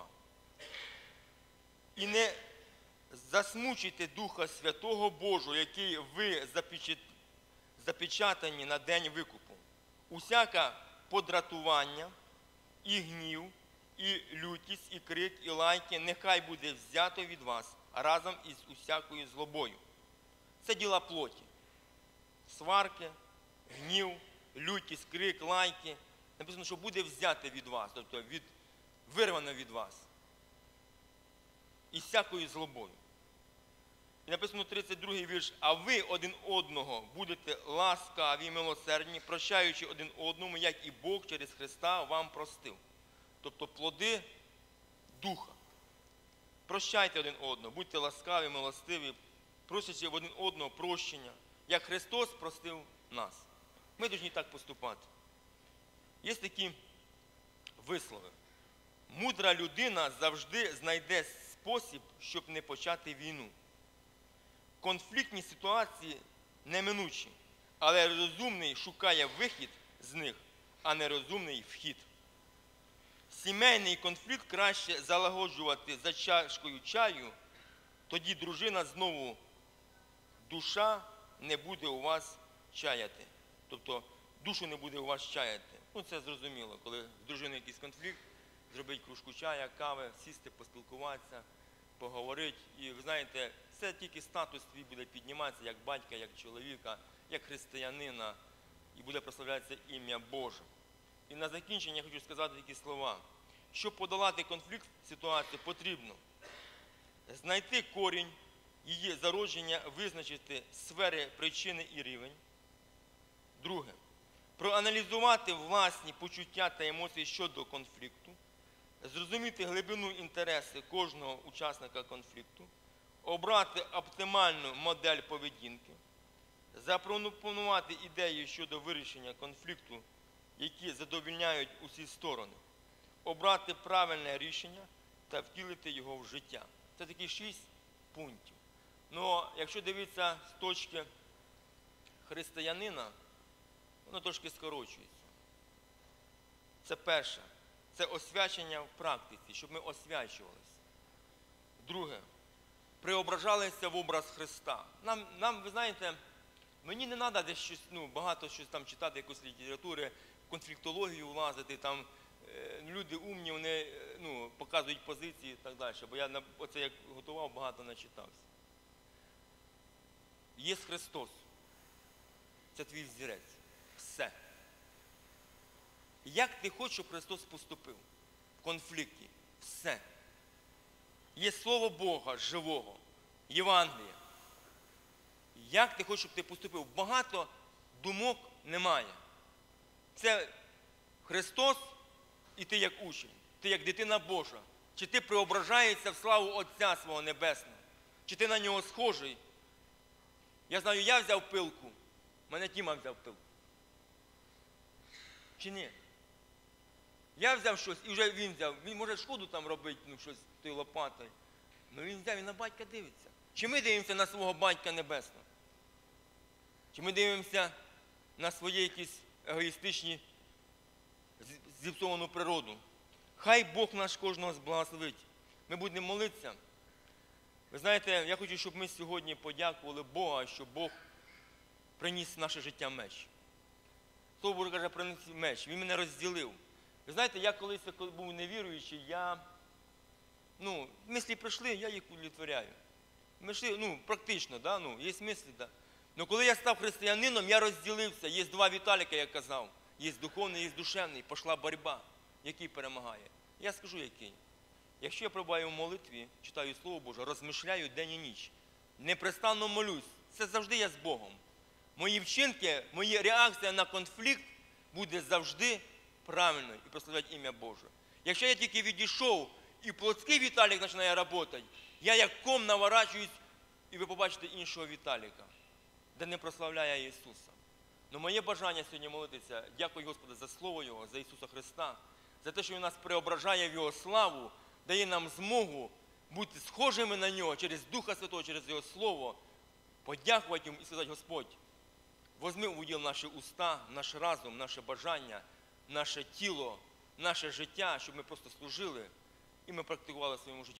І не засмучуйте Духа Святого Божого, який ви запечатані на день викупу. Усяке подратування, і гнів, і лютість, і крик, і лайки нехай буде взято від вас разом із усякою злобою. Це діла плоті. Сварки, гнів, лютість, крик, лайки. Написано, що буде взяте від вас, тобто від, вирвано від вас. І всякою злобою. І написано тридцять другий вірш. А ви один одного будете ласкаві, милосердні, прощаючи один одному, як і Бог через Христа вам простив. Тобто плоди Духа. Прощайте один одного, будьте ласкаві, милостиві, просячи в один одного прощення, як Христос простив нас. Ми повинні так поступати. Є такі вислови. Мудра людина завжди знайде спосіб, щоб не почати війну. Конфліктні ситуації неминучі, але розумний шукає вихід з них, а нерозумний – вхід. Сімейний конфлікт краще залагоджувати за чашкою чаю, тоді дружина знову, душа не буде у вас чаяти. Тобто душу не буде у вас чаяти. Ну це зрозуміло, коли в дружини якийсь конфлікт, зробити кружку чая, кави, сісти, поспілкуватися, поговорити. І ви знаєте, це тільки статус твій буде підніматися як батька, як чоловіка, як християнина, і буде прославлятися ім'я Боже. І на закінчення я хочу сказати такі слова. Щоб подолати конфлікт ситуації, потрібно знайти корінь, її зародження, визначити сфери причини і рівень. Друге. Проаналізувати власні почуття та емоції щодо конфлікту. Зрозуміти глибину інтереси кожного учасника конфлікту. Обрати оптимальну модель поведінки. Запропонувати ідеї щодо вирішення конфлікту, які задовольняють усі сторони. Обрати правильне рішення та втілити його в життя. Це такі шість пунктів. Ну, якщо дивитися з точки християнина, воно трошки скорочується. Це перше. Це освячення в практиці, щоб ми освячувалися. Друге. Преображалися в образ Христа. Нам, нам ви знаєте, мені не треба десь щось, ну, багато щось там читати, якусь літератури, конфліктологію влазити, там е, люди умні, вони е, ну, показують позиції і так далі. Бо я на, оце як готував, багато начитався. Є Христос. Це твій взірець. Все. Як ти хочеш, щоб Христос поступив в конфлікті? Все. Є Слово Бога живого, Євангелія. Як ти хочеш, щоб ти поступив? Багато думок немає. Це Христос і ти як учень, ти як дитина Божа. Чи ти преображаєшся в славу Отця свого Небесного? Чи ти на нього схожий? Я знаю, я взяв пилку, мене Тіма взяв пилку. Чи ні? Я взяв щось, і вже він взяв. Він може шкоду там робити, ну, щось тою лопатою. Ну він взяв і на батька дивиться. Чи ми дивимося на свого батька небесного? Чи ми дивимося на свої якісь егоїстичні, зіпсовану природу? Хай Бог наш кожного зблагословить. Ми будемо молитися. Ви знаєте, я хочу, щоб ми сьогодні подякували Бога, що Бог приніс в наше життя меч. Слово Боже каже, приніс меч. Він мене розділив. Ви знаєте, я колись, коли був невіруючий, я, ну, мислі прийшли, я їх удовлетворяю. Мислі, ну, практично, да, ну, є мислі, да. Но коли я став християнином, я розділився. Є два Віталіка, я казав. Є духовний, є душевний. Пішла боротьба. Який перемагає? Я скажу, який. Якщо я пробуваю в молитві, читаю Слово Боже, розмишляю день і ніч, непрестанно молюсь, це завжди я з Богом. Мої вчинки, мої реакція на конфлікт буде завжди правильною і прославляти ім'я Боже. Якщо я тільки відійшов і плотський Віталік починає працювати, я як ком наворачуюсь, і ви побачите іншого Віталіка, де не прославляє Ісуса. Но моє бажання сьогодні молитися, дякую Господу за Слово Його, за Ісуса Христа, за те, що Він нас преображає в Його славу, дає нам змогу бути схожими на Нього через Духа Святого, через Його Слово, подякувати Йому і сказати: Господь, возьми в уділ наші уста, наш разум, наше бажання, наше тіло, наше життя, щоб ми просто служили і ми практикували в своєму житті